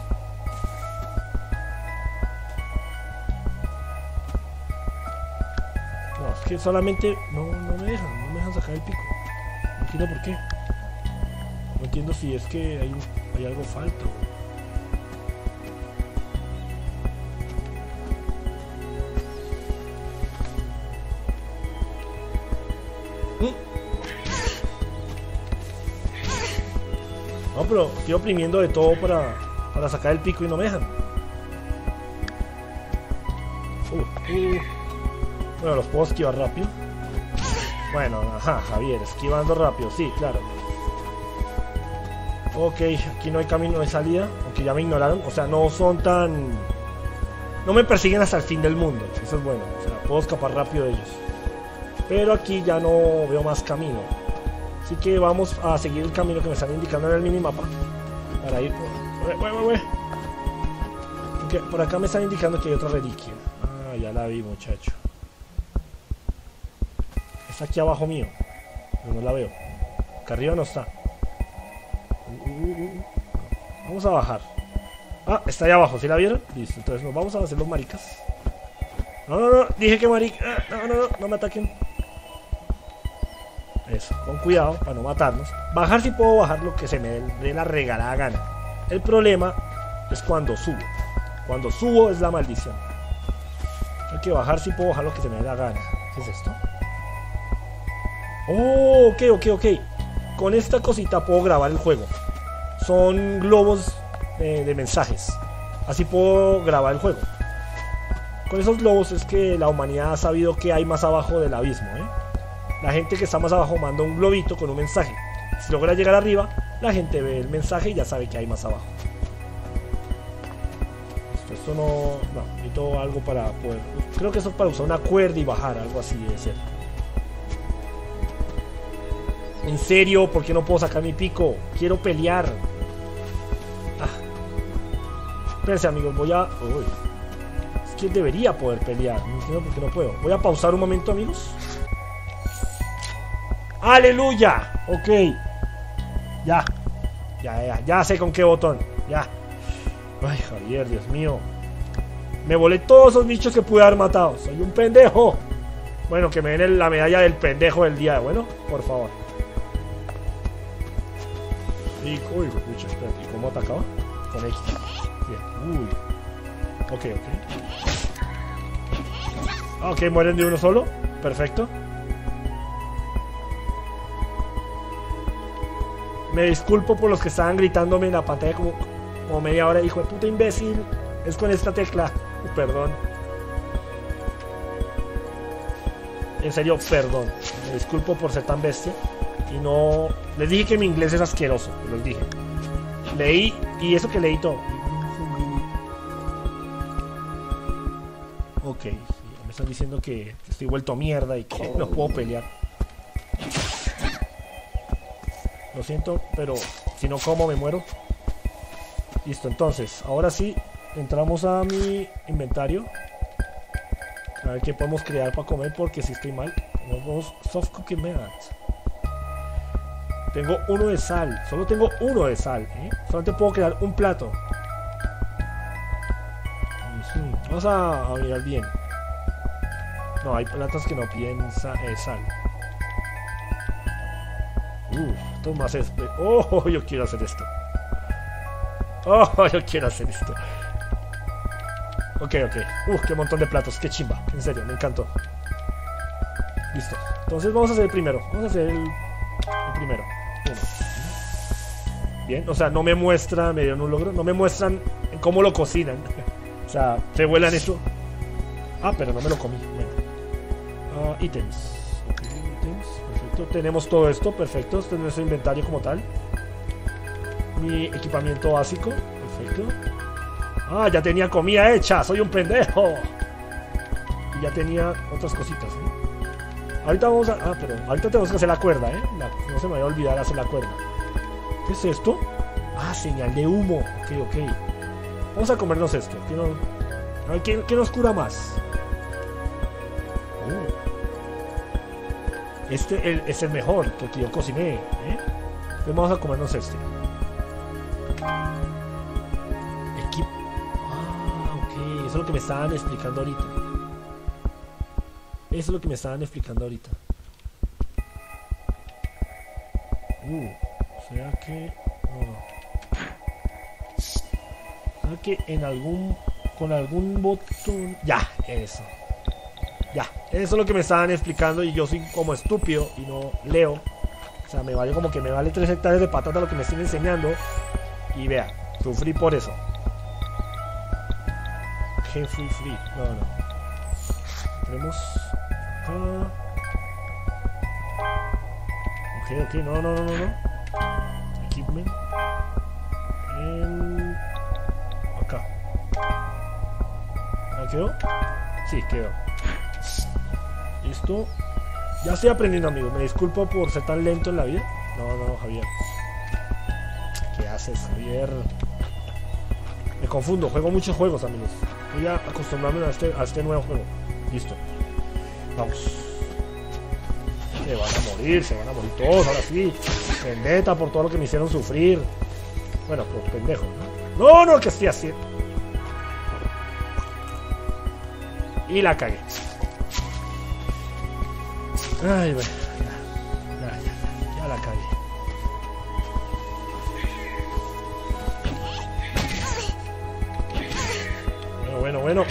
No, es que solamente no me dejan sacar el pico. No entiendo por qué. No entiendo si es que hay algo falta. No, pero estoy oprimiendo de todo para sacar el pico y no me dejan. Bueno, los puedo esquivar rápido. Bueno, ajá, Javier, esquivando rápido, sí, claro. Ok, aquí no hay camino de salida, aunque ya me ignoraron. O sea, no son tan... No me persiguen hasta el fin del mundo, eso es bueno. O sea, puedo escapar rápido de ellos. Pero aquí ya no veo más camino. Así que vamos a seguir el camino que me están indicando en el minimapa. Para ir por... Okay, por acá me están indicando que hay otra reliquia. Ah, ya la vi, muchacho. Está aquí abajo mío. Pero no la veo. Acá arriba no está. Vamos a bajar. Ah, está ahí abajo, ¿sí la vieron? Listo, entonces nos vamos a hacer los maricas. No, dije que marica. No me ataquen. Eso, con cuidado para no matarnos. Bajar si puedo bajar lo que se me dé la regalada gana. El problema es cuando subo. Cuando subo es la maldición. Hay que bajar si puedo bajar lo que se me dé la gana. ¿Qué es esto? Oh, ok. Con esta cosita puedo grabar el juego. Son globos de mensajes. Así puedo grabar el juego. Con esos globos es que la humanidad ha sabido que hay más abajo del abismo, La gente que está más abajo manda un globito con un mensaje. Si logra llegar arriba, la gente ve el mensaje y ya sabe que hay más abajo. Esto no necesito algo para poder... Creo que eso es para usar una cuerda y bajar, algo así debe ser. En serio, ¿por qué no puedo sacar mi pico? Quiero pelear. Espérense, amigos, voy a... Uy. Es que debería poder pelear. No entiendo por qué no puedo. Voy a pausar un momento, amigos. ¡Aleluya! Ok. Ya sé con qué botón. Ya. Ay, Javier, Dios mío. Me volé todos esos bichos que pude haber matado. Soy un pendejo. Bueno, que me den la medalla del pendejo del día. Bueno, por favor. Y, uy, pucha, espérate. ¿Cómo atacaba? Con X. Bien. Uy. Ok. Ok, mueren de uno solo. Perfecto. Me disculpo por los que estaban gritándome en la pantalla como media hora. Hijo de puta imbécil. Es con esta tecla. Perdón. En serio, perdón. Me disculpo por ser tan bestia. Y no... Les dije que mi inglés es asqueroso. Los dije. Leí y eso que leí todo. Ok. Sí, me están diciendo que estoy vuelto mierda y que no puedo pelear. Lo siento, pero si no como me muero. Listo, entonces, ahora sí, entramos a mi inventario. A ver qué podemos crear para comer, porque si estoy mal. Vamos, soft cooking meat. Tengo uno de sal, solo tengo uno de sal, Solamente puedo crear un plato. Vamos a mirar bien. No, hay platos que no piden sal. Esto más es... Oh, yo quiero hacer esto. Ok. Qué montón de platos, qué chimba. En serio, me encantó. Listo. Entonces vamos a hacer el primero. Vamos a hacer el primero. Uno. Bien, o sea, no me muestran, me dieron un logro. No me muestran cómo lo cocinan. O sea, se vuelan eso. Ah, pero no me lo comí. Bueno. Ítems. Perfecto, tenemos todo esto, perfecto. Este es nuestro inventario como tal. Mi equipamiento básico, perfecto. Ah, ya tenía comida hecha, soy un pendejo. Y ya tenía otras cositas, Ahorita vamos a... Ah, pero ahorita tenemos que hacer la cuerda, No se me vaya a olvidar hacer la cuerda. ¿Qué es esto? Ah, señal de humo. Ok. Vamos a comernos esto. A ver, ¿qué nos cura más? Este es el mejor que yo cociné, Entonces vamos a comernos este. lo que me estaban explicando ahorita. Eso es lo que me estaban explicando ahorita. O sea que... No. O sea que en algún... Con algún botón... Ya, eso. Ya, eso es lo que me estaban explicando y yo soy como estúpido y no leo. O sea, me vale como que me vale 3 hectáreas de patata lo que me estén enseñando. Y vea, sufrí por eso. Free. No. Tenemos... Ok, no. Equipment. Acá. ¿Ya quedó? Sí, quedó. Listo. Ya estoy aprendiendo, amigos. Me disculpo por ser tan lento en la vida. No, Javier. ¿Qué haces, Javier? Me confundo. Juego muchos juegos, amigos. Voy a acostumbrarme a este nuevo juego. Listo. Vamos. Se van a morir todos, ahora sí. Vendetta por todo lo que me hicieron sufrir. Bueno, por pendejo, ¿no? No, ¿qué estoy haciendo? Y la cagué. Ay, bueno. Ya la cagué. Bueno.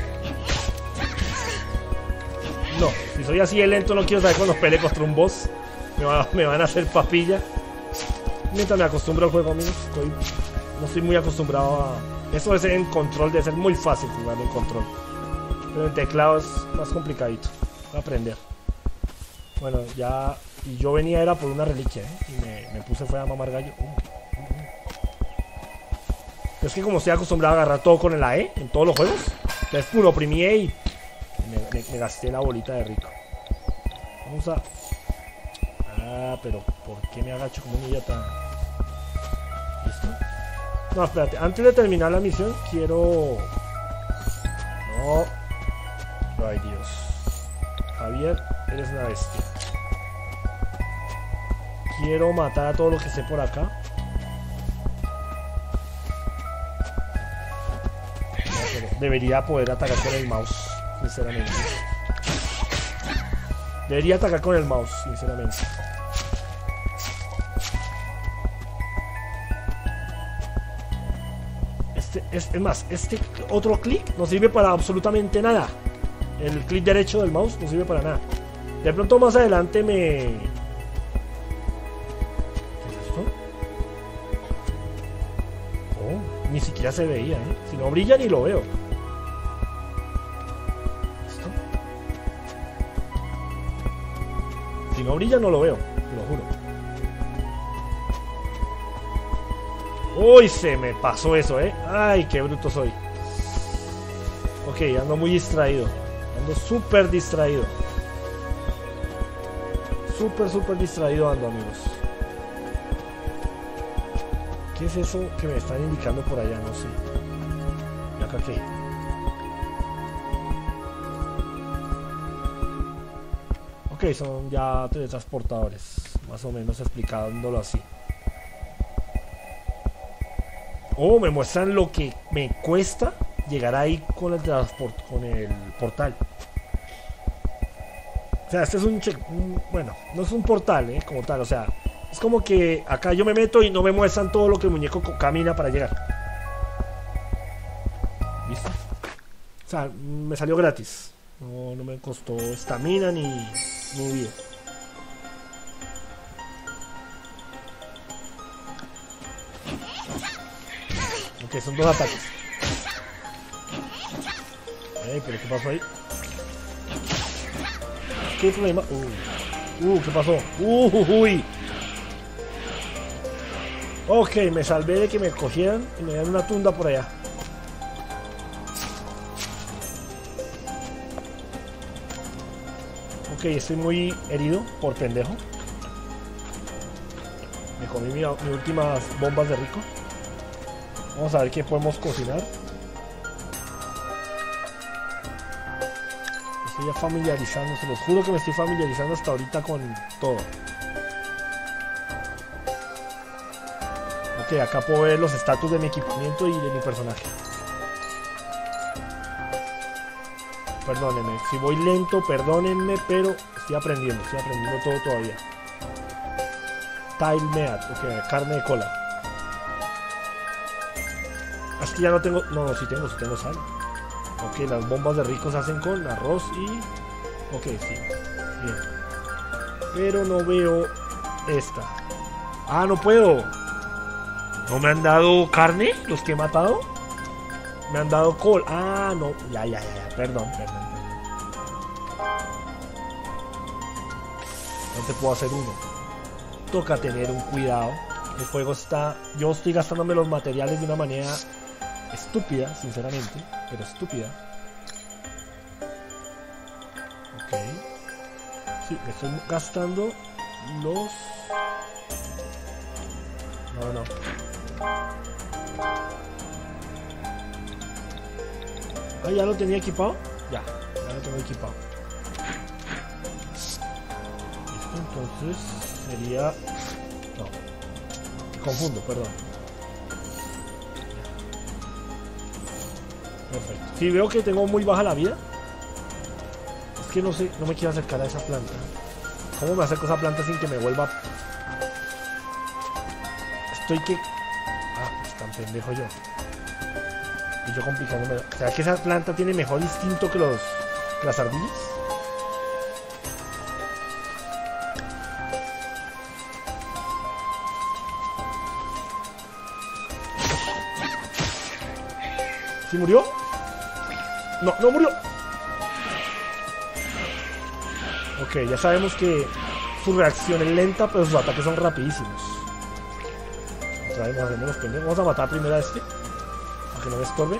No, si soy así de lento no quiero saber cuando pelee contra un boss. Me van a hacer papilla. Mientras me acostumbro al juego, amigos. No estoy muy acostumbrado a... Eso es en control, debe ser muy fácil jugar en control. Pero en teclado es más complicadito. Voy a aprender. Bueno, ya... Y yo venía era por una reliquia, ¿eh? Y me puse fue a mamar gallo. Es que como estoy acostumbrado a agarrar todo con el AE en todos los juegos, entonces puro oprimí E y me gasté la bolita de rico. Vamos a... pero ¿por qué me agacho como un idiota? ¿Listo? No, espérate, antes de terminar la misión quiero... No. Ay, Dios. Javier, eres una bestia. Quiero matar a todo lo que esté por acá. Debería poder atacar con el mouse, sinceramente. Debería atacar con el mouse, sinceramente. Es más, este otro clic no sirve para absolutamente nada. El clic derecho del mouse no sirve para nada. De pronto más adelante me... ¿Qué es esto? Oh, ni siquiera se veía, ¿eh? Si no brilla ni lo veo. Si no brilla no lo veo, te lo juro. Uy, se me pasó eso, ay, qué bruto soy. Ok, ando muy distraído. Ando súper distraído. Súper distraído ando, amigos. ¿Qué es eso que me están indicando por allá? No sé. ¿Y acá qué? Ok, son ya teletransportadores, más o menos explicándolo así. Oh, me muestran lo que me cuesta llegar ahí con el portal. O sea, este es bueno, no es un portal, como tal, o sea, es como que acá yo me meto y no me muestran todo lo que el muñeco camina para llegar. ¿Listo? O sea, me salió gratis. No me costó estamina ni vida. Ok, son 2 ataques. Pero ¿qué pasó ahí? ¿Qué problema? ¿Qué pasó? Uy. Ok, me salvé de que me cogieran y me dieran una tunda por allá. Ok, estoy muy herido por pendejo. Me comí mis últimas bombas de rico. Vamos a ver qué podemos cocinar. Estoy ya familiarizando, se los juro que me estoy familiarizando hasta ahorita con todo. Ok, acá puedo ver los estatus de mi equipamiento y de mi personaje. Perdónenme. Si voy lento, perdónenme, pero estoy aprendiendo todo todavía. Tail meat, ok, carne de cola. Es que ya no tengo... No, sí tengo sal. Ok, las bombas de rico se hacen con arroz y... Ok, sí. Bien. Pero no veo esta. Ah, no puedo. ¿No me han dado carne los que he matado? Me han dado col. Ah, no. Ya. Perdón. No te puedo hacer uno. Toca tener un cuidado. El juego está... Yo estoy gastándome los materiales de una manera estúpida, sinceramente. Pero estúpida. Ok. Sí, me estoy gastando los... No. Ah, ¿ya lo tenía equipado? Ya lo tengo equipado. Listo, entonces sería... No, me confundo, perdón. Perfecto. Si veo que tengo muy baja la vida, es que no sé, no me quiero acercar a esa planta. ¿Cómo me acerco a esa planta sin que me vuelva? Estoy que... Ah, pues tan pendejo yo. Y yo complicándome. ¿Será que esa planta tiene mejor instinto que las ardillas? ¿Sí murió? No murió. Ok, ya sabemos que su reacción es lenta, pero sus ataques son rapidísimos. Otra vez nos hacemos los pendejos. Vamos a matar primero a este, para que no me estorbe.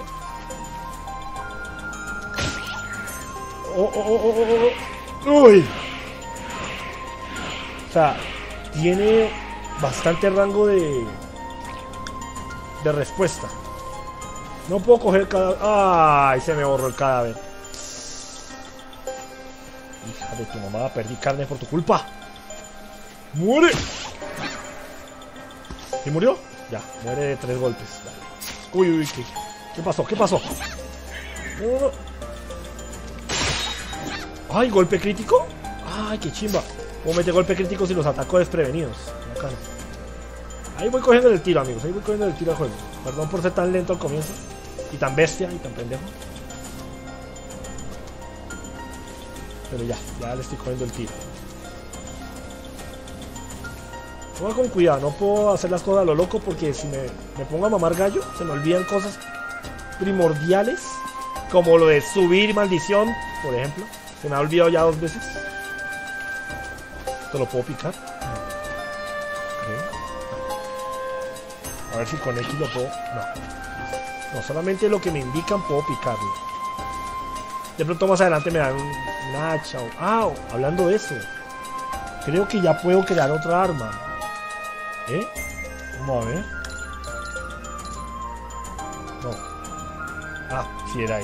¡Uy! O sea, tiene bastante rango de respuesta. No puedo coger el cadáver. ¡Ay! Se me borró el cadáver. Hija de tu mamá, perdí carne por tu culpa. ¡Muere! ¿Y murió? Ya, muere de 3 golpes. Uy, ¿qué pasó? No. ¡Ay, golpe crítico! ¡Ay, qué chimba! ¿Cómo mete golpe crítico si los ataco desprevenidos? Bacano. Ahí voy cogiendo el tiro, amigos. Ahí voy cogiendo el tiro al juego. Perdón por ser tan lento al comienzo. Y tan bestia y tan pendejo. Pero ya le estoy cogiendo el tiro. Ponga con cuidado, no puedo hacer las cosas a lo loco porque si me pongo a mamar gallo, se me olvidan cosas primordiales. Como lo de subir maldición, por ejemplo. Se me ha olvidado ya 2 veces. ¿Esto lo puedo picar? No. Okay. A ver si con X lo puedo... No, solamente lo que me indican puedo picarlo. De pronto más adelante me dan un hacha o... ¡Ah! Hablando de eso, creo que ya puedo crear otra arma. Vamos a ver. No. Ah, sí era ahí.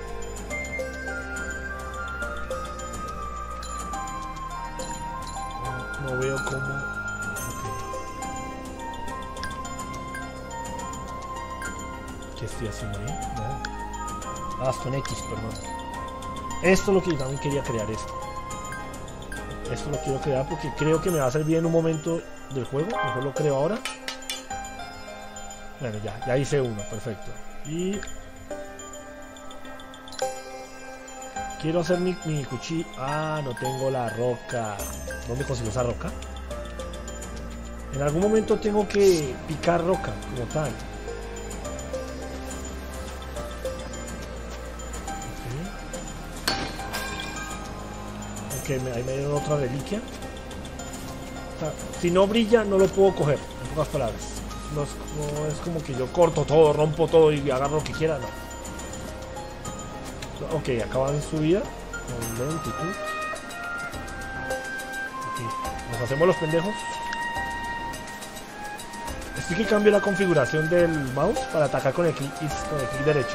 No veo cómo... Okay. ¿Qué estoy haciendo ahí? No. Ah, con X, perdón. Esto es lo que yo también quería crear, esto lo quiero crear porque creo que me va a servir en un momento del juego. Mejor lo creo ahora. Bueno, ya hice uno, perfecto. Y quiero hacer mi cuchillo. Ah, no tengo la roca. ¿Dónde consigo esa roca? En algún momento tengo que picar roca como tal. Ahí me dieron otra reliquia. O sea, si no brilla no lo puedo coger, en pocas palabras. No es como que yo corto todo, rompo todo y agarro lo que quiera, no. Ok, acaban su vida con lentitud. Ok, nos hacemos los pendejos. Estoy que cambio la configuración del mouse para atacar con el clic derecho.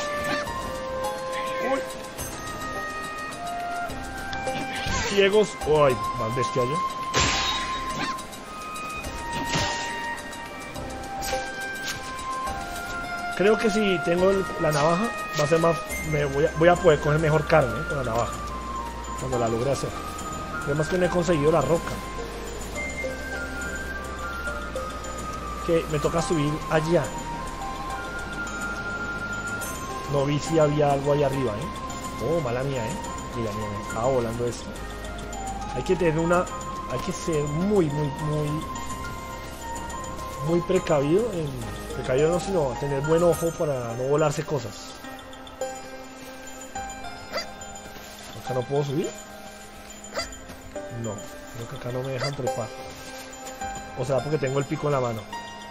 Ciegos. Ay, más bestia yo. Creo que si tengo la navaja va a ser más... voy a poder coger mejor carne con la navaja. Cuando la logre hacer. Además que no he conseguido la roca. Que me toca subir allá. No vi si había algo ahí arriba, Oh, mala mía, Mira, me estaba volando esto. Hay que tener una... Hay que ser muy precavido. Precavido no, sino tener buen ojo para no volarse cosas. ¿Acá no puedo subir? No, creo que acá no me dejan trepar. O sea, porque tengo el pico en la mano.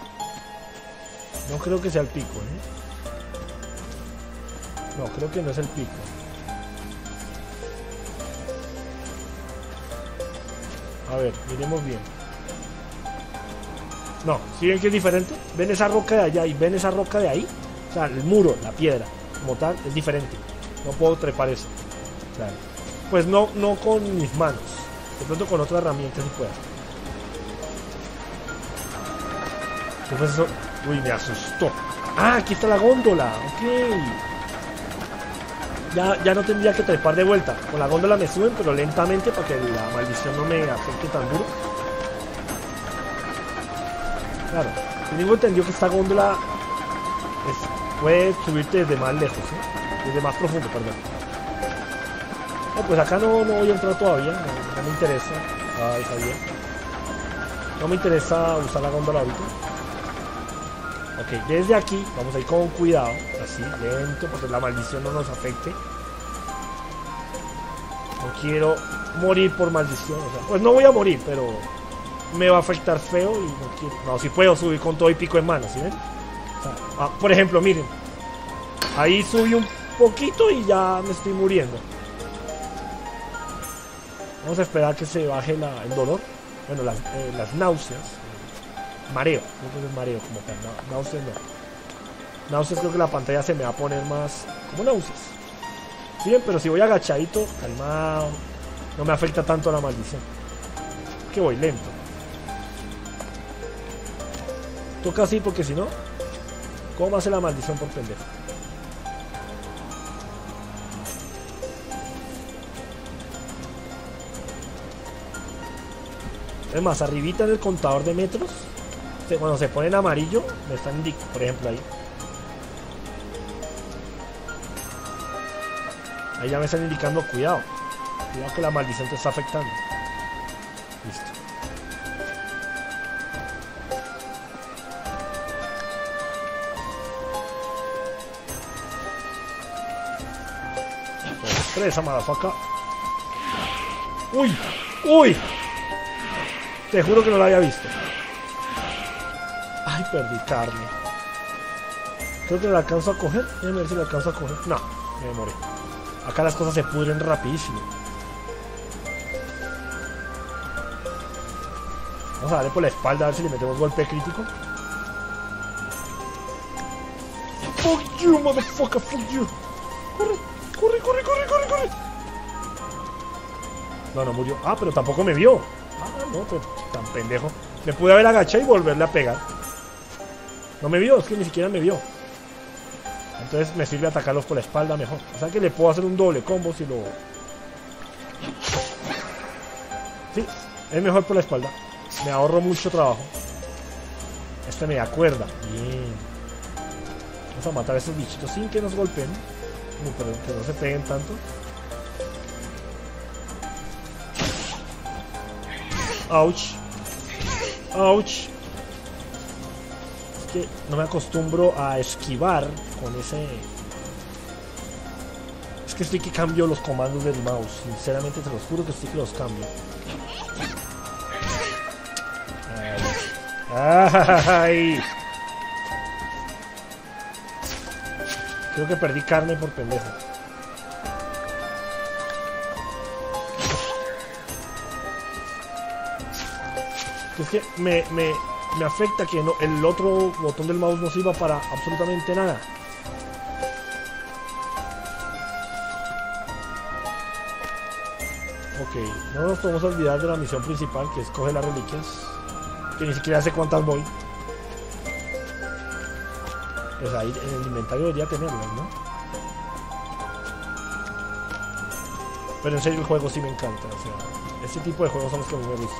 No creo que sea el pico, No, creo que no es el pico. A ver, miremos bien. No, ¿sí ven que es diferente? ¿Ven esa roca de allá y ven esa roca de ahí? O sea, el muro, la piedra, como tal, es diferente. No puedo trepar eso. Claro. Pues no con mis manos. De pronto con otra herramienta sí puedo. ¿Qué fue eso? Uy, me asustó. Ah, aquí está la góndola. Ok. Ya no tendría que trepar de vuelta. Con la góndola me suben, pero lentamente para que la maldición no me afecte tan duro. Claro. Tengo entendido que esta góndola puede subirte desde más lejos, desde más profundo, perdón. No, pues acá no voy a entrar todavía. No me interesa. Ay, Javier. No me interesa usar la góndola ahorita. Ok, desde aquí vamos a ir con cuidado, así, lento, porque la maldición no nos afecte. No quiero morir por maldición, o sea, pues no voy a morir, pero me va a afectar feo y no quiero. No, si puedo subir con todo y pico en mano, ¿sí ven? O sea, por ejemplo, miren, ahí subí un poquito y ya me estoy muriendo. Vamos a esperar a que se baje el dolor, bueno, las náuseas. Mareo, creo que es mareo como tal, náuseas no. Náuseas creo que la pantalla se me va a poner más como náuseas. Sí, bien, pero si voy agachadito, calmado, no me afecta tanto la maldición. Que voy lento. Toca así porque si no, ¿cómo me hace la maldición por pendejo? Es más, arribita en el contador de metros, cuando se pone en amarillo, me están indicando, por ejemplo ahí. Ahí ya me están indicando, cuidado. Cuidado que la maldición te está afectando. Listo. Sorpresa, madafaca. ¡Uy! ¡Uy! Te juro que no la había visto. Ay, perdí carne. Creo que la alcanzo a coger. Déjame ver si la alcanzo a coger. No, me demoré. Acá las cosas se pudren rapidísimo. Vamos a darle por la espalda a ver si le metemos golpe crítico. Fuck you, motherfucker, fuck you. Corre, corre, corre, corre, corre, corre. No murió. Ah, pero tampoco me vio. Ah, no, pero tan pendejo. Me pude haber agachado y volverle a pegar. No me vio, es que ni siquiera me vio. Entonces me sirve atacarlos por la espalda mejor. O sea que le puedo hacer un doble combo si lo... Sí, es mejor por la espalda. Me ahorro mucho trabajo. Este me da cuerda. Bien. Vamos a matar a esos bichitos sin que nos golpeen. Pero que no se peguen tanto. Ouch. Ouch. Es que no me acostumbro a esquivar con ese... Es que estoy que cambio los comandos del mouse. Sinceramente te los juro que estoy que los cambio. ¡Ay! Creo que perdí carne por pendejo. Es que me afecta que no, el otro botón del mouse no sirva para absolutamente nada. Ok, no nos podemos olvidar de la misión principal, que es coger las reliquias. Que ni siquiera sé cuántas voy. Pues ahí en el inventario debería tenerlas, ¿no? Pero en serio el juego sí me encanta, o sea, este tipo de juegos son los que a mí me gustan.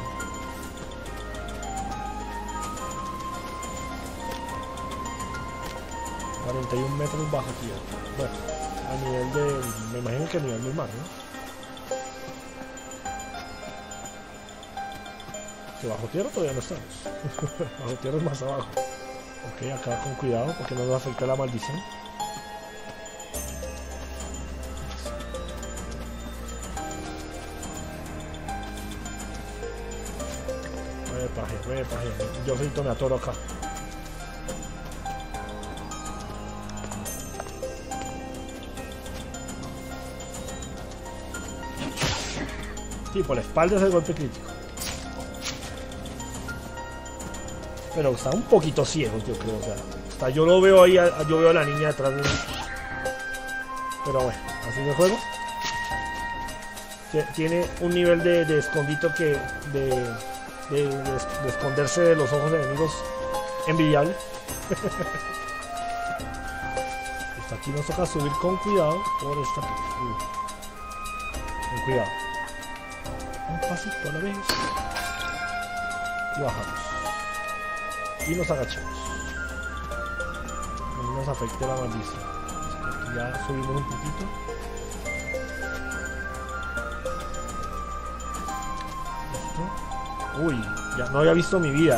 ...41 metros bajo tierra. Bueno, a nivel de... me imagino que a nivel del mar, ¿no? Que bajo tierra todavía no estamos. Bajo tierra es más abajo. Ok, acá con cuidado porque no nos afecta la maldición. Paje. Yo solito me atoro acá. Sí, por la espalda es el golpe crítico. Pero está un poquito ciego, yo creo. O sea, hasta yo lo veo ahí, yo veo a la niña detrás de mí. Pero bueno, así es el juego. Tiene un nivel de escondito que... de esconderse de los ojos de enemigos envidiable. Hasta aquí nos toca subir con cuidado por esta. Con cuidado. Un pasito a la vez. Y bajamos. Y nos agachamos. No nos afecte la maldición. Aquí ya subimos un poquito. Uy, ya no había visto mi vida,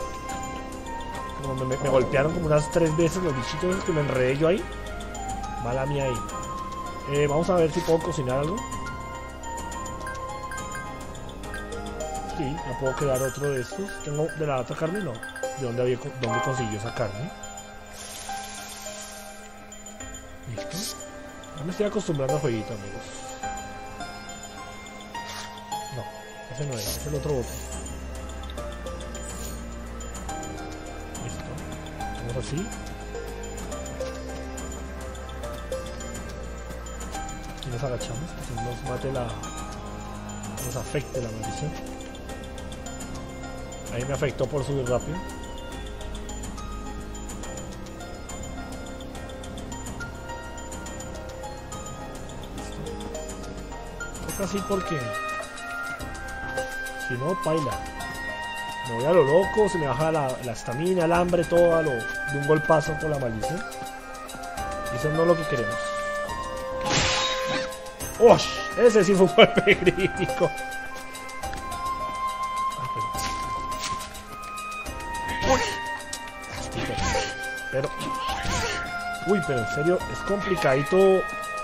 Como me golpearon como unas 3 veces los bichitos que me enredé yo ahí. Mala mía ahí. Vamos a ver si puedo cocinar algo. Sí, ya puedo quedar otro de estos. ¿Tengo de la otra carne? No. ¿De dónde consiguió esa carne? ¿Listo? Ya me estoy acostumbrando al jueguito, amigos. No, ese no era, es el otro botón. Así. Aquí nos agachamos, que nos mate nos afecte la maldición. Ahí me afectó por subir rápido. Toca así porque si no, paila. Me voy a lo loco, se me baja la estamina, el hambre, todo de un golpazo por la maldición. Y eso no es lo que queremos. ¡Uy! Ese sí fue un golpe crítico. ¡Uy! Pero... uy, pero en serio, es complicadito.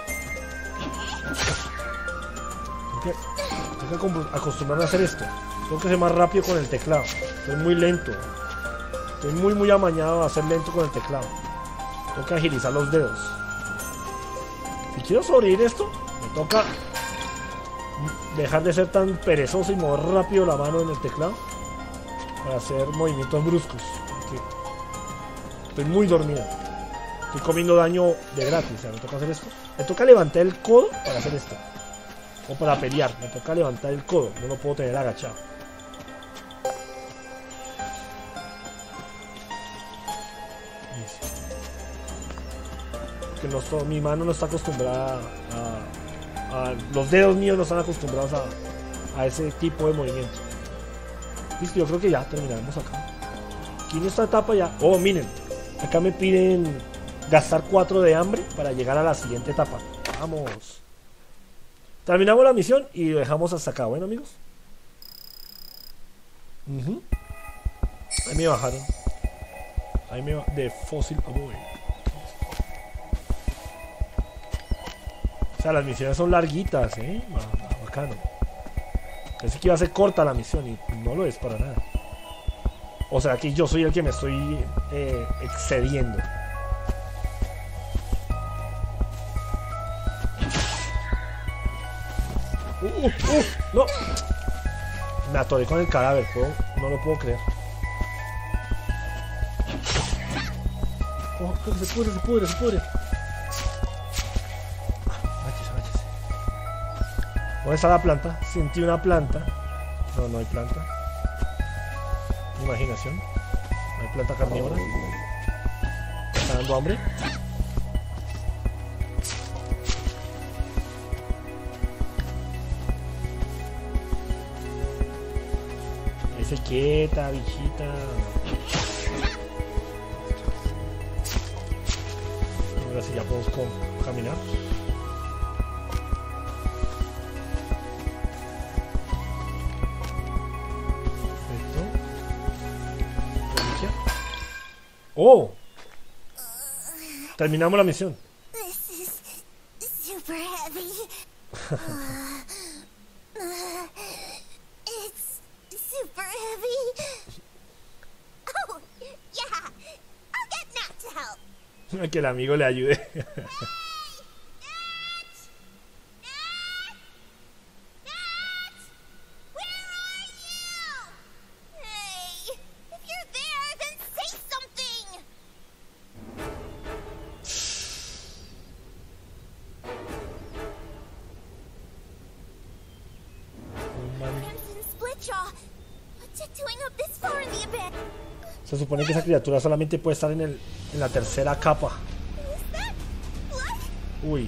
Tengo que acostumbrarme a hacer esto. Tengo que ser más rápido con el teclado. Estoy muy lento. Estoy muy amañado a ser lento con el teclado. Tengo que agilizar los dedos. Si quiero sobrevivir esto, me toca dejar de ser tan perezoso y mover rápido la mano en el teclado para hacer movimientos bruscos. Porque estoy muy dormido. Estoy comiendo daño de gratis. O sea, me toca hacer esto. Me toca levantar el codo para hacer esto. O para pelear. Me toca levantar el codo. No lo puedo tener agachado. Porque mi mano no está acostumbrada los dedos míos no están acostumbrados a ese tipo de movimiento. Listo, yo creo que ya terminaremos acá. Aquí en esta etapa ya... oh, miren. Acá me piden gastar 4 de hambre para llegar a la siguiente etapa. Vamos. Terminamos la misión y lo dejamos hasta acá. Bueno, amigos. Ahí me bajaron. Ahí me va de Fossil Aboy. O sea, las misiones son larguitas, bacano. Pensé que iba a ser corta la misión y no lo es para nada. O sea, que yo soy el que me estoy excediendo. No. Me atoré con el cadáver, no lo puedo creer. Oh, se pudre. ¿Dónde está la planta? Sentí una planta. No hay planta. Imaginación. No hay planta carnívora. está dando hambre. Ese quieta, bichita. Ahora sí ya podemos caminar. ¡Oh! Terminamos la misión. This is super heavy. It's super heavy. Oh, yeah. I'll get Nat to help. Que el amigo le ayude. Se supone que esa criatura solamente puede estar en la tercera capa. Uy.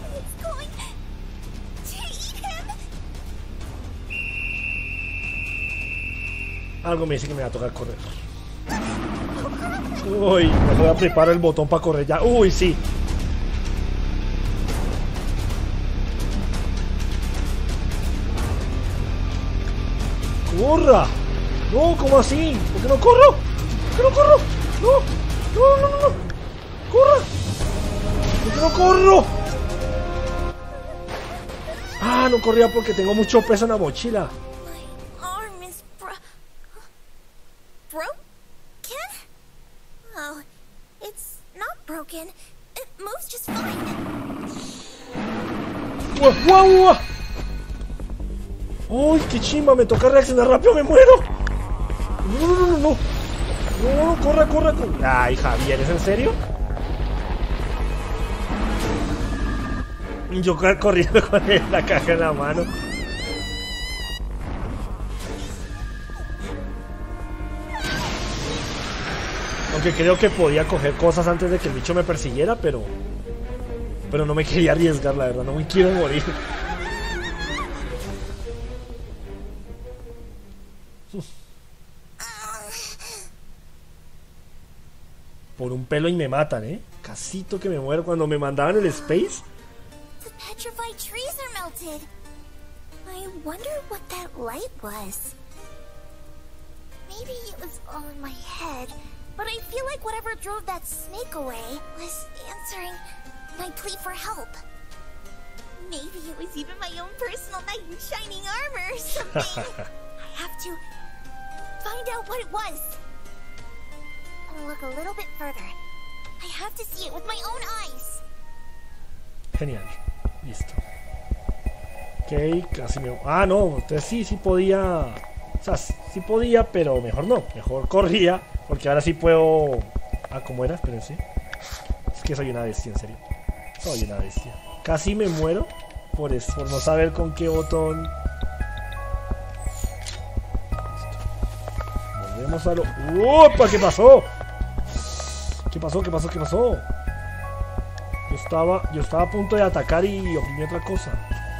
Algo me dice que me va a tocar correr. Uy, me voy a preparar el botón para correr ya. Uy, sí. ¡Corra! No, ¿cómo así? ¿Por qué no corro? ¿Por qué no corro? No, no, no, no, no. ¡Corra! ¿Por qué no corro? Ah, no corría porque tengo mucho peso en la mochila. My arm is broken? Oh, it's not broken. It moves just fine. ¡Guau, guau, guau! ¡Uy, qué chimba! Me toca reaccionar rápido, me muero. No, no, no, no, no. No, corre, corre, corre. Ay, Javier, ¿es en serio? Yo corriendo con la caja en la mano. Aunque creo que podía coger cosas antes de que el bicho me persiguiera, pero no me quería arriesgar, la verdad. No me quiero morir. Por un pelo y me matan, Casito que me muero. Cuando me mandaban el space. The petrified trees are melted. I wonder what that light was. Maybe it was all in my head, but I feel like whatever drove that snake away was answering my plea for help. Maybe it was even my own personal knight in shining armor or something. I have to find out what it was. I'll look a little bit further. I have to see it with my own eyes. Genial. Listo. Ok, casi me... Ah, no. Entonces sí podía... O sea, sí podía, pero mejor no. Mejor corría, porque ahora sí puedo... Ah, ¿cómo era? Espérense. Es que soy una bestia, en serio. Soy una bestia. Casi me muero por no saber con qué botón... Volvemos a lo... ¡Opa! ¿Qué pasó? ¿Qué pasó? ¿Qué pasó? ¿Qué pasó? Yo estaba a punto de atacar y oprimí otra cosa.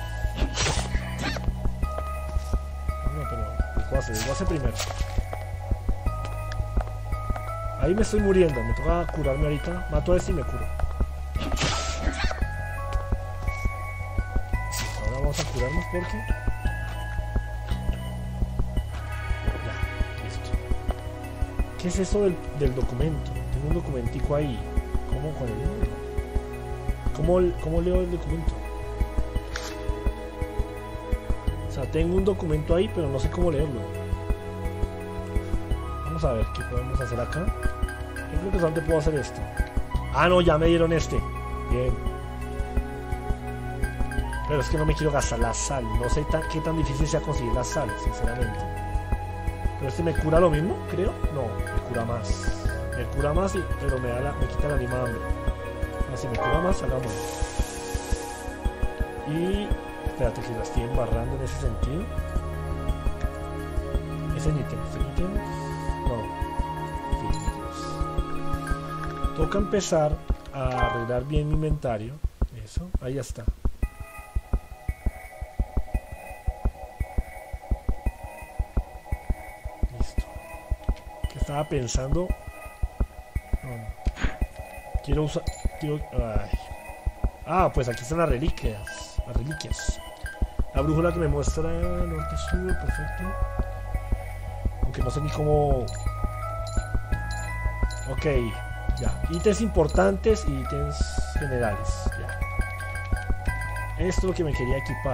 No, pero ¿qué puedo hacer? Lo hace primero. Ahí me estoy muriendo. Me toca curarme ahorita. Mato a este y me curo. Ahora vamos a curarnos porque... Ya, listo. ¿Qué es eso del documento? Tengo un documentico ahí. ¿Cómo con el número? ¿Cómo leo el documento? O sea, tengo un documento ahí, pero no sé cómo leerlo. Vamos a ver qué podemos hacer acá. Yo creo que solamente puedo hacer esto. Ah, no, ya me dieron este. Bien. Pero es que no me quiero gastar la sal. No sé qué tan difícil sea conseguir la sal, sinceramente. Pero este me cura lo mismo, creo. No, me cura más. Me cura más, pero me quita la anima hambre. Así me cura más, hagámoslo. Y... Espérate que la estoy embarrando en ese sentido. Ese ítem. No. Sí, Toca empezar a arreglar bien mi inventario. Eso, ahí ya está. Listo. ¿Qué estaba pensando? No. Quiero usar... Ay. Ah, pues aquí están las reliquias. Las reliquias. La brújula que me muestra norte-sur, perfecto. Aunque no sé ni cómo... Ok, ya. Ítems importantes y ítems generales. Ya. Esto es lo que me quería equipar.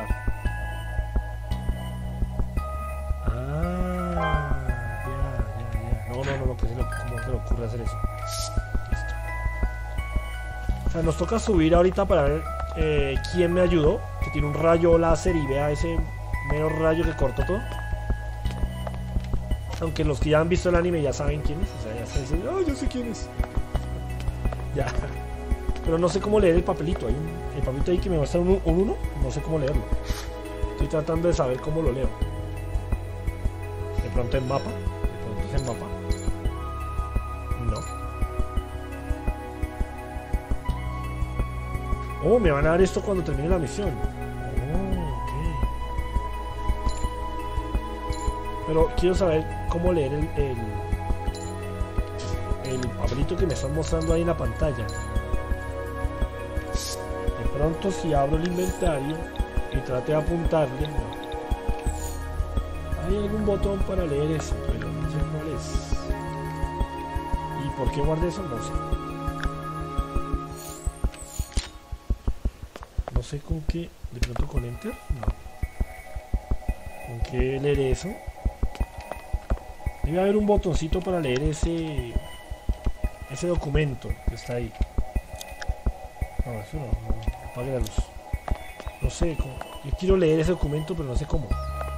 Ah, ya. No, pues ¿cómo se le ocurre hacer eso? Listo. O sea, nos toca subir ahorita para ver quién me ayudó. Que tiene un rayo láser y vea ese mero rayo que cortó todo. Aunque los que ya han visto el anime ya saben quién es. O sea, ya están diciendo, oh, yo sé quién es. Ya. Pero no sé cómo leer el papelito. Hay el papelito ahí que me muestra un 1. No sé cómo leerlo. Estoy tratando de saber cómo lo leo. De pronto en mapa. De pronto es en mapa. No. Oh, me van a dar esto cuando termine la misión. Oh, ok. Pero quiero saber cómo leer el papelito que me están mostrando ahí en la pantalla. De pronto si abro el inventario y trate de apuntarle, no. Hay algún botón para leer eso, pero no sé cuál es. ¿Y por qué guardé eso? No sé. No sé con qué. ¿De pronto con Enter? No. ¿Con qué leer eso? Debe haber un botoncito para leer ese documento que está ahí. No, eso no. Apague la luz. No sé cómo. Yo quiero leer ese documento, pero no sé cómo.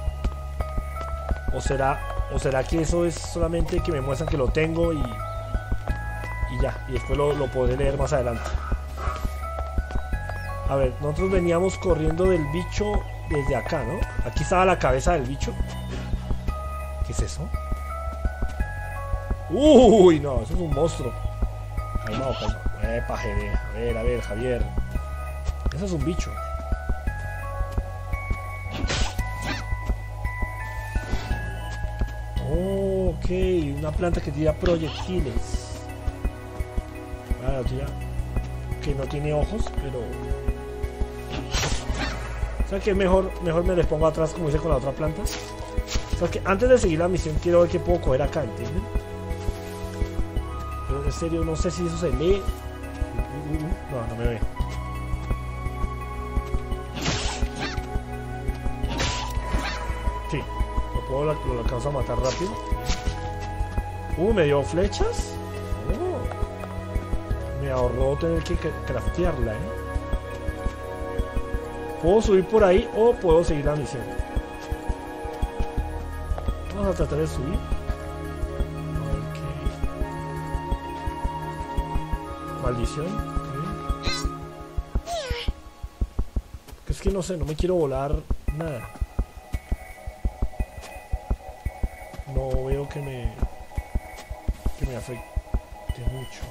¿O será que eso es solamente que me muestran que lo tengo y ya? Y después lo podré leer más adelante. A ver, nosotros veníamos corriendo del bicho desde acá, ¿no? Aquí estaba la cabeza del bicho. ¿Qué es eso? Uy, no, eso es un monstruo. Calmado. Epa, a ver, Javier. Eso es un bicho. Oh, ok, una planta que tira proyectiles. Ah, tira. Que no tiene ojos, pero... ¿Sabes qué? Mejor me les pongo atrás como hice con la otra planta. ¿Sabes qué? Antes de seguir la misión quiero ver qué puedo coger acá, ¿entienden? Pero en serio, no sé si eso se lee. No me ve. Sí, lo alcanzo a matar rápido. Me dio flechas. Me ahorró tener que craftearla, Puedo subir por ahí o puedo seguir la misión. Vamos a tratar de subir. Ok. Maldición. Okay. Es que no sé, no me quiero volar nada. No veo que me afecte mucho.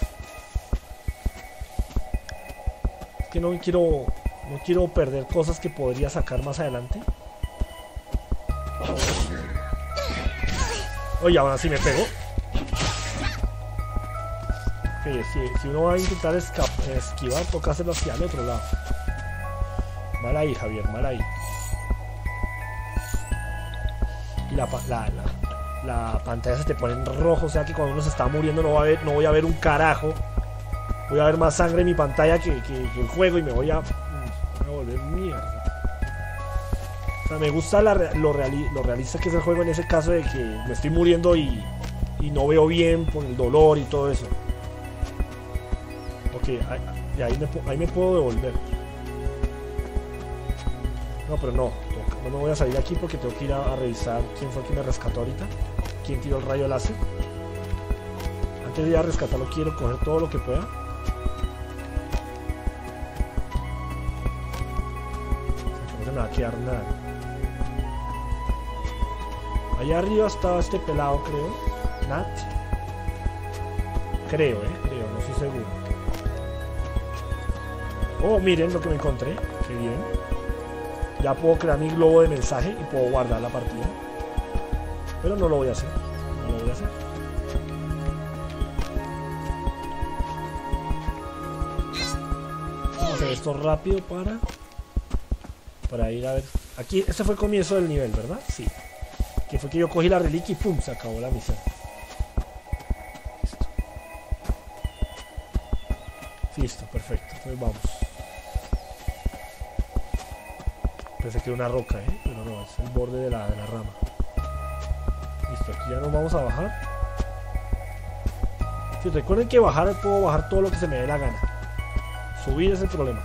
Es que no quiero perder cosas que podría sacar más adelante. Oye, ahora sí me pegó. Okay, si uno va a intentar esquivar, toca hacerlo hacia el otro lado. Mal ahí, Javier, mal ahí. Y la pantalla se te pone en rojo, o sea que cuando uno se está muriendo no voy a ver un carajo. Voy a ver más sangre en mi pantalla que el juego y me voy a volver mierda. O sea, me gusta lo realista que es el juego en ese caso de que me estoy muriendo y no veo bien por el dolor y todo eso. Ok, ahí me puedo devolver. No, pero no voy a salir de aquí porque tengo que ir a revisar quién fue el que me rescató ahorita. Quién tiró el rayo láser. Antes de ir a rescatarlo quiero coger todo lo que pueda. No se me va a quedar nada. Allá arriba estaba este pelado, creo. Nat. Creo, no estoy seguro. Oh, miren lo que me encontré. Qué bien. Ya puedo crear mi globo de mensaje y puedo guardar la partida. Pero no lo voy a hacer. No lo voy a hacer. Vamos a hacer esto rápido para ir a ver. Aquí, este fue el comienzo del nivel, ¿verdad? Sí. Que fue que yo cogí la reliquia y ¡pum! Se acabó la misión. Listo, perfecto. Entonces vamos. Pensé que era una roca, pero no, es el borde de la rama. Listo, aquí ya nos vamos a bajar. Sí, recuerden que bajar, puedo bajar todo lo que se me dé la gana. Subir es el problema.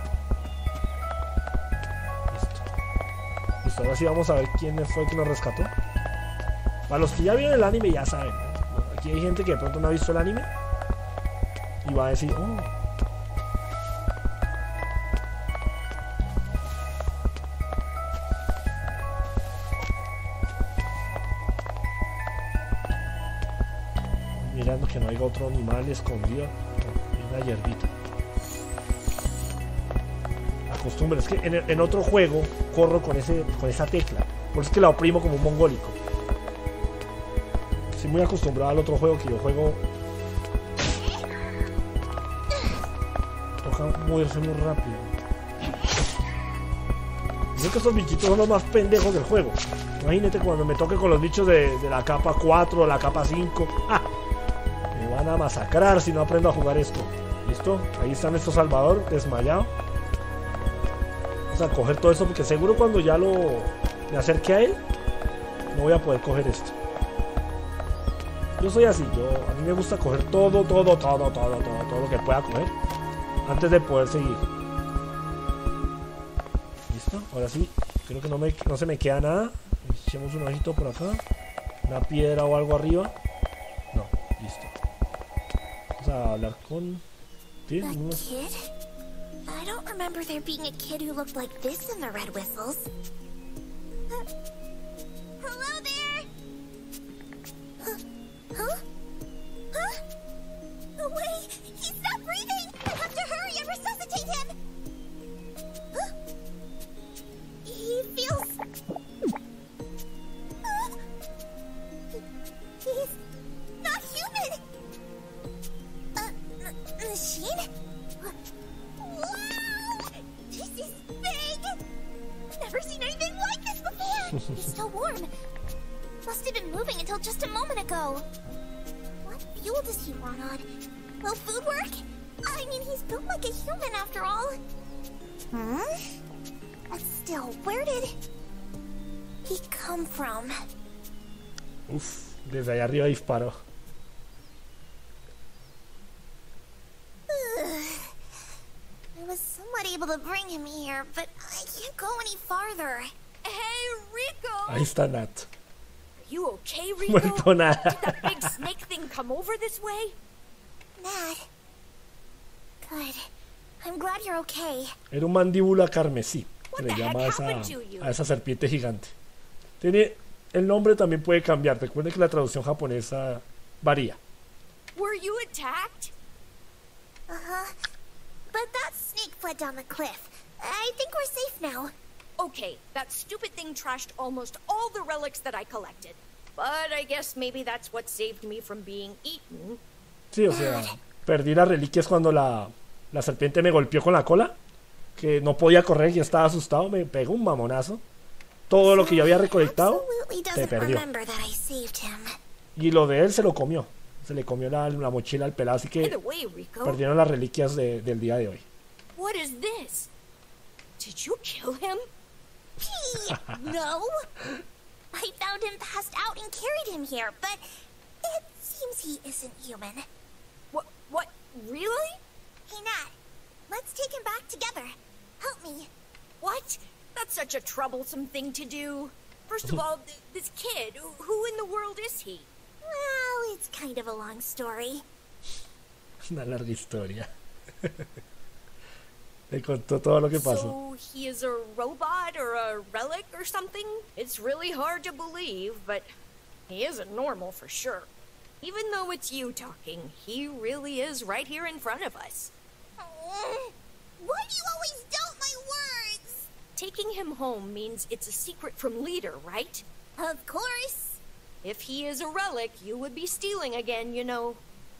Listo, ahora sí vamos a ver quién fue el que nos rescató. Para los que ya vieron el anime ya saben, ¿no? Aquí hay gente que de pronto no ha visto el anime y va a decir, oh. Mirando que no haya otro animal escondido. Hay una hierbita. Acostumbre, es que en otro juego corro con esa tecla. Por eso es que la oprimo como un mongólico. Estoy muy acostumbrado al otro juego que yo juego. Toca moverse muy rápido. Creo que estos bichitos son los más pendejos del juego. Imagínate cuando me toque con los bichos de la capa 4 o la capa 5. ¡Ah! Me van a masacrar si no aprendo a jugar esto. ¿Listo? Ahí está nuestro Salvador desmayado. Vamos a coger todo esto porque seguro cuando ya me acerque a él no voy a poder coger esto. Yo soy así, a mí me gusta coger todo lo que pueda coger antes de poder seguir. Listo, ahora sí, creo que no se me queda nada. Echemos un ojito por acá, una piedra o algo arriba. No, listo. Vamos a hablar con... ¿Sí? I don't remember there being a kid who looked like this in the Red Whistles. Hello there! Huh? No way! He's not breathing! I have to hurry and resuscitate him! He feels... He's not human! Machine? Wow! This is big! Never seen anything like this before! He's still warm. Must have been moving until just a moment ago. What fuel does he run on? Will food work? I mean, he's built like a human after all. But still, where did he come from? Uf, desde allá arriba disparó. I was somewhat able to bring him here, but I can't go any farther. Hey, Rico! Ahí está Nat. You okay, Rico? Muerto nada. Did that big snake thing come over this way? Nat. Good. I'm glad you're okay. Era un mandíbula carmesí, que What le the llama heck happened to you? a esa serpiente gigante. El nombre también puede cambiar. Recuerden que la traducción japonesa varía. Were you attacked? But that snake fled down the cliff. I think we're safe now. Okay, that stupid thing trashed almost all the relics that I collected. But I guess maybe that's what saved me from being eaten. Sí, o sea, perdí las reliquias cuando la serpiente me golpeó con la cola, que no podía correr y estaba asustado, me pegó un mamonazo. Todo lo que yo había recolectado se perdió. Y lo de él se lo comió. Se le comió la mochila al pelado, así que perdieron las reliquias del día de hoy. What is this? Did you kill him? No. I found him passed out and carried him here, but it seems he isn't human. What? Really? Hey, Nat. Let's take him back together. Help me. What? That's such a troublesome thing to do. First of all, this kid, who in the world is he? Well, it's kind of a long story. Una larga historia. Le contó todo lo que pasó. So he is a robot or a relic or something? It's really hard to believe, but he isn't normal for sure. Even though it's you talking, he really is right here in front of us. Why do you always doubt my words? Taking him home means it's a secret from Leader, right? Of course. If he is a relic, you would be stealing again, you know.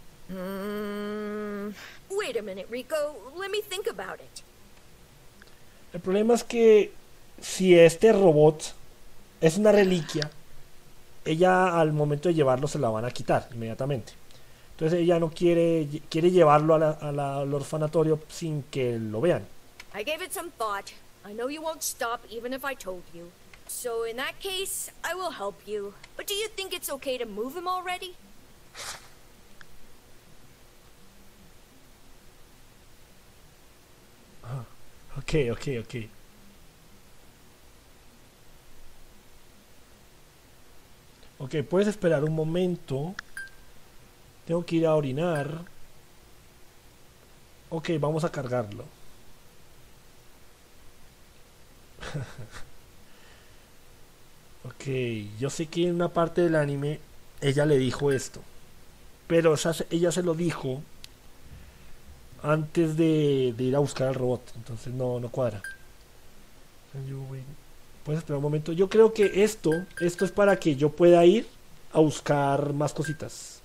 Wait a minute, Rico. Let me think about it. El problema es que si este robot es una reliquia, ella al momento de llevarlo se la van a quitar inmediatamente. Entonces ella no quiere llevarlo al orfanatorio sin que lo vean. I gave it some thought. I know you won't stop even if I told you. So in that case, I will help you. But do you think it's okay to move him already? Ok. Ok, puedes esperar un momento. Tengo que ir a orinar. Ok, vamos a cargarlo. Ok, yo sé que en una parte del anime ella le dijo esto, pero ella se lo dijo antes de ir a buscar al robot, entonces no cuadra. Puedes esperar un momento. Yo creo que esto es para que yo pueda ir a buscar más cositas.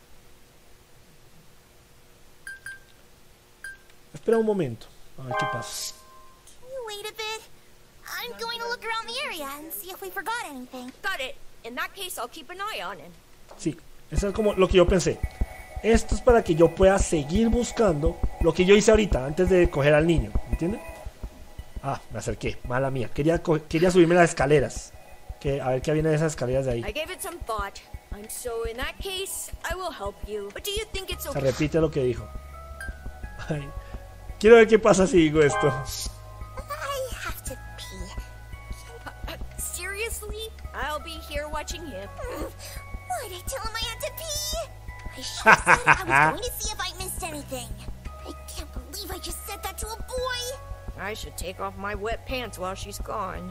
Espera un momento, a ver qué pasa. Can you wait a bit? I'm going to look around the area and see if we forgot anything. Got it. In that case, I'll keep an eye on him. Sí, eso es como lo que yo pensé. Esto es para que yo pueda seguir buscando lo que yo hice ahorita, antes de coger al niño, ¿entienden? Ah, me acerqué, mala mía. Quería subirme las escaleras. A ver qué había en esas escaleras de ahí. I gave it some thought. So in that case, I will help you. But do you think it's Se okay? repite lo que dijo. Ay, quiero ver qué pasa si digo esto. I have to pee. Seriously? I'll be here watching him. Why'd I tell him I had to pee? I should have said I was going to see if I missed anything. I can't believe I just said that to a boy. I should take off my wet pants while she's gone.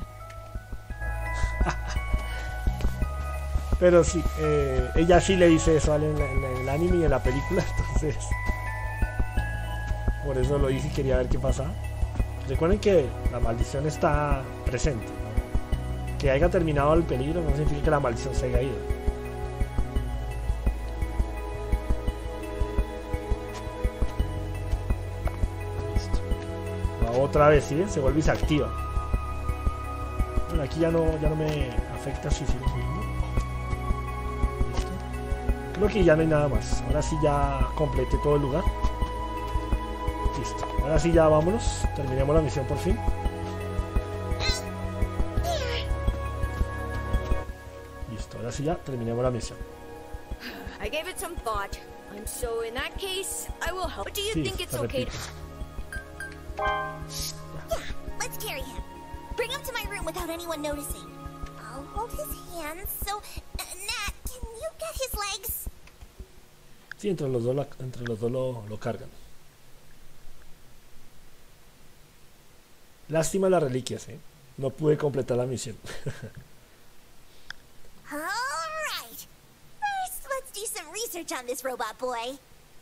Pero sí, ella sí le dice eso en el anime y en la película, entonces por eso lo hice y quería ver qué pasa. Recuerden que la maldición está presente. Que haya terminado el peligro no significa que la maldición se haya ido. Listo. Va otra vez, ¿sí? Se vuelve y se activa. Bueno, aquí ya no me afecta si sigo subiendo. Listo. Creo que ya no hay nada más. Ahora sí ya completé todo el lugar. Listo. Ahora sí ya vámonos. Terminemos la misión por fin. Listo. Ahora sí ya terminemos la misión. I gave it some thought. So in that case, I will help. But do you Sí, think it's se okay? repite. Yeah, let's carry him. Bring him to my room without anyone noticing. I'll hold his hands, so... Nat, can you get his legs? Sí, entre los dos lo cargan. Lástima las reliquias, ¿eh? No pude completar la misión. Alright. First, let's do some research on this robot boy.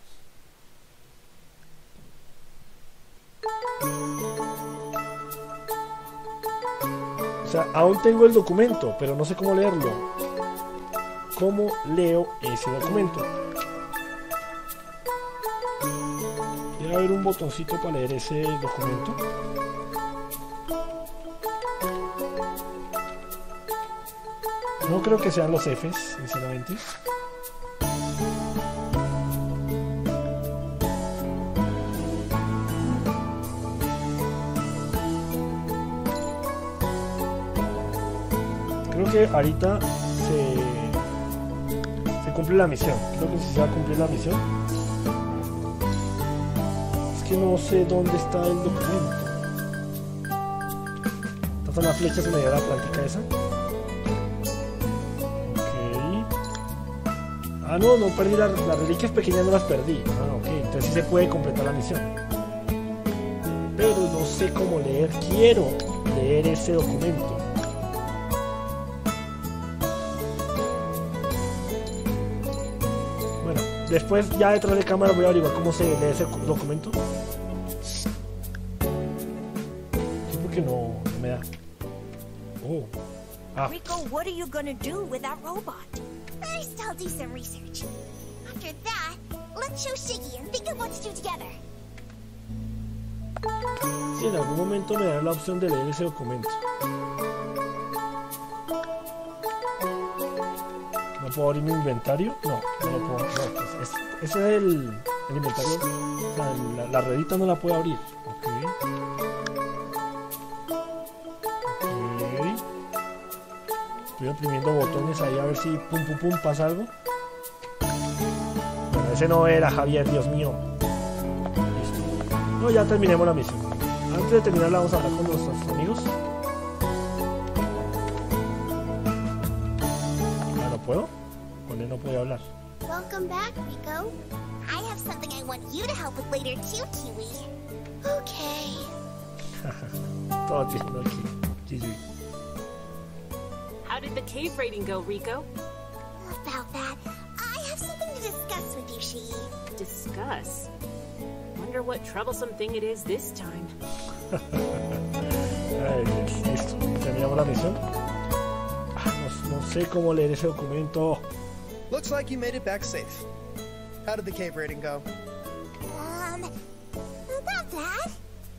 O sea, aún tengo el documento, pero no sé cómo leerlo. ¿Cómo leo ese documento? Debe haber un botoncito para leer ese documento. No creo que sean los Fs, sinceramente. Creo que ahorita se cumple la misión. Creo que sí se va a cumplir la misión. Es que no sé dónde está el documento. ¿Estas son las flechas en medio de la plántica esa? Ah, no perdí las reliquias pequeñas, no las perdí. Ah, ok, entonces sí se puede completar la misión. Pero no sé cómo leer. Quiero leer ese documento. Después, ya detrás de cámara, voy a averiguar cómo se lee ese documento. Sí, porque no me da. Oh. Ah. Rico, what are you gonna do with that robot? First, I'll do some research. After that, let's show Shiggy and think of what to do together. Sí, en algún momento me dará la opción de leer ese documento. ¿No puedo abrir mi inventario? No, no lo puedo. No, pues ese es el inventario. La ruedita no la puedo abrir. Ok. Estoy oprimiendo botones ahí a ver si pum pum pum pasa algo. Bueno, ese no era, Javier, Dios mío. Listo. No, ya terminemos la misión. Antes de terminarla vamos a hablar con nuestros amigos. ¿No puedo? Con él no puedo hablar. Welcome back, Rico. I have something I want you to help with later too, Kiwi. Okay. Todo tierno aquí. GG. How did the cave raiding go, Rico? About that, I have something to discuss with you, Shiggy. Discuss? Wonder what troublesome thing it is this time. Ay, listo. Terminamos la misión. No sé cómo leer ese documento. Looks like you made it back safe. How did the cave raiding go? Not bad.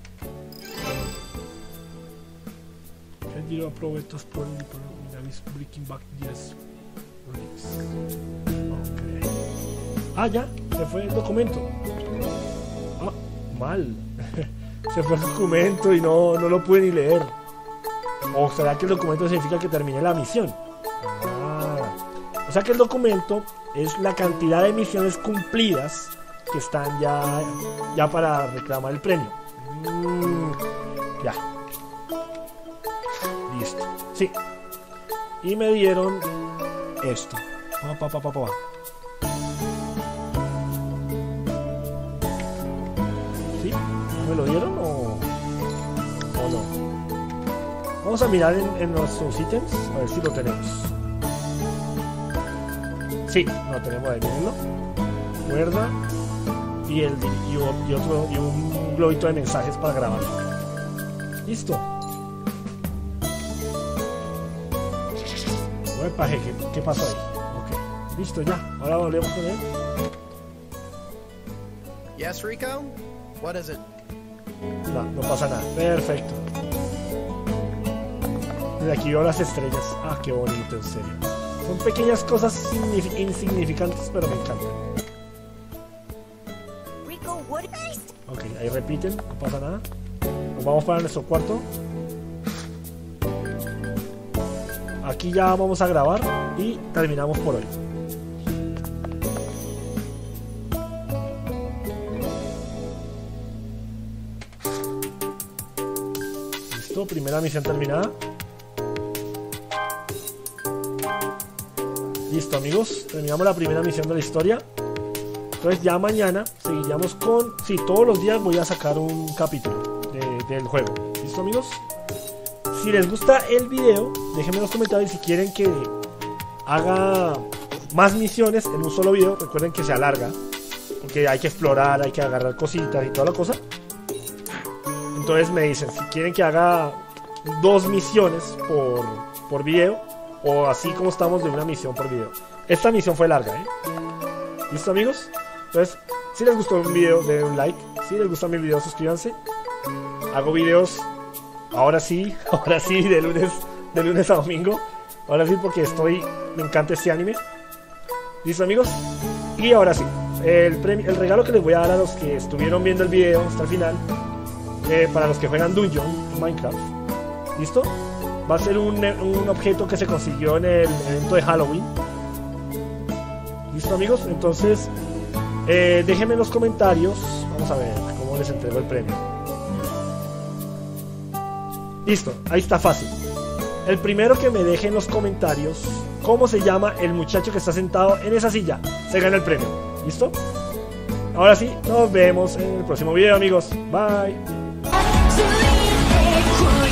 Can you approve it for breaking back? Yes. Okay. Ah, ya, se fue el documento. Ah, mal. Se fue el documento y no lo pude ni leer. ¿O será que el documento significa que terminé la misión? Ah, o sea que el documento es la cantidad de misiones cumplidas que están ya para reclamar el premio. Ya. Listo. Sí. Y me dieron esto. ¿Sí? ¿No me lo dieron o no? Vamos a mirar en nuestros ítems a ver si lo tenemos. Sí, lo tenemos ahí, mírenlo. Cuerda y un globito de mensajes para grabar. Listo. Uepa, ¿qué pasó ahí? Ok, listo ya. Ahora volvemos con él. Yes, Rico? What is it? No pasa nada. Perfecto. Desde aquí veo las estrellas. Ah, qué bonito, en serio. Son pequeñas cosas insignificantes, pero me encantan. Rico, what first? Ok, ahí repiten, no pasa nada. Nos vamos para nuestro cuarto. Aquí ya vamos a grabar y terminamos por hoy. Listo, primera misión terminada. Listo, amigos, terminamos la primera misión de la historia. Entonces ya mañana seguiríamos con... Sí, todos los días voy a sacar un capítulo del juego. ¿Listo, amigos? Si les gusta el video, déjenme en los comentarios si quieren que haga más misiones en un solo video. Recuerden que se alarga, porque hay que explorar, hay que agarrar cositas y toda la cosa. Entonces me dicen si quieren que haga 2 misiones por video, o así como estamos de una misión por video. Esta misión fue larga, ¿eh? ¿Listo, amigos? Entonces, si les gustó un video, den un like. Si les gusta mi video, suscríbanse. Hago videos ahora sí, de lunes a domingo. Ahora sí, porque me encanta este anime. ¿Listo, amigos? Y ahora sí, el regalo que les voy a dar a los que estuvieron viendo el video hasta el final, para los que juegan Dungeon en Minecraft, ¿listo? Va a ser un objeto que se consiguió en el evento de Halloween. ¿Listo, amigos? Entonces, déjenme en los comentarios. Vamos a ver cómo les entrego el premio. Listo, ahí está fácil. El primero que me deje en los comentarios cómo se llama el muchacho que está sentado en esa silla, se gana el premio. ¿Listo? Ahora sí, nos vemos en el próximo video, amigos. Bye.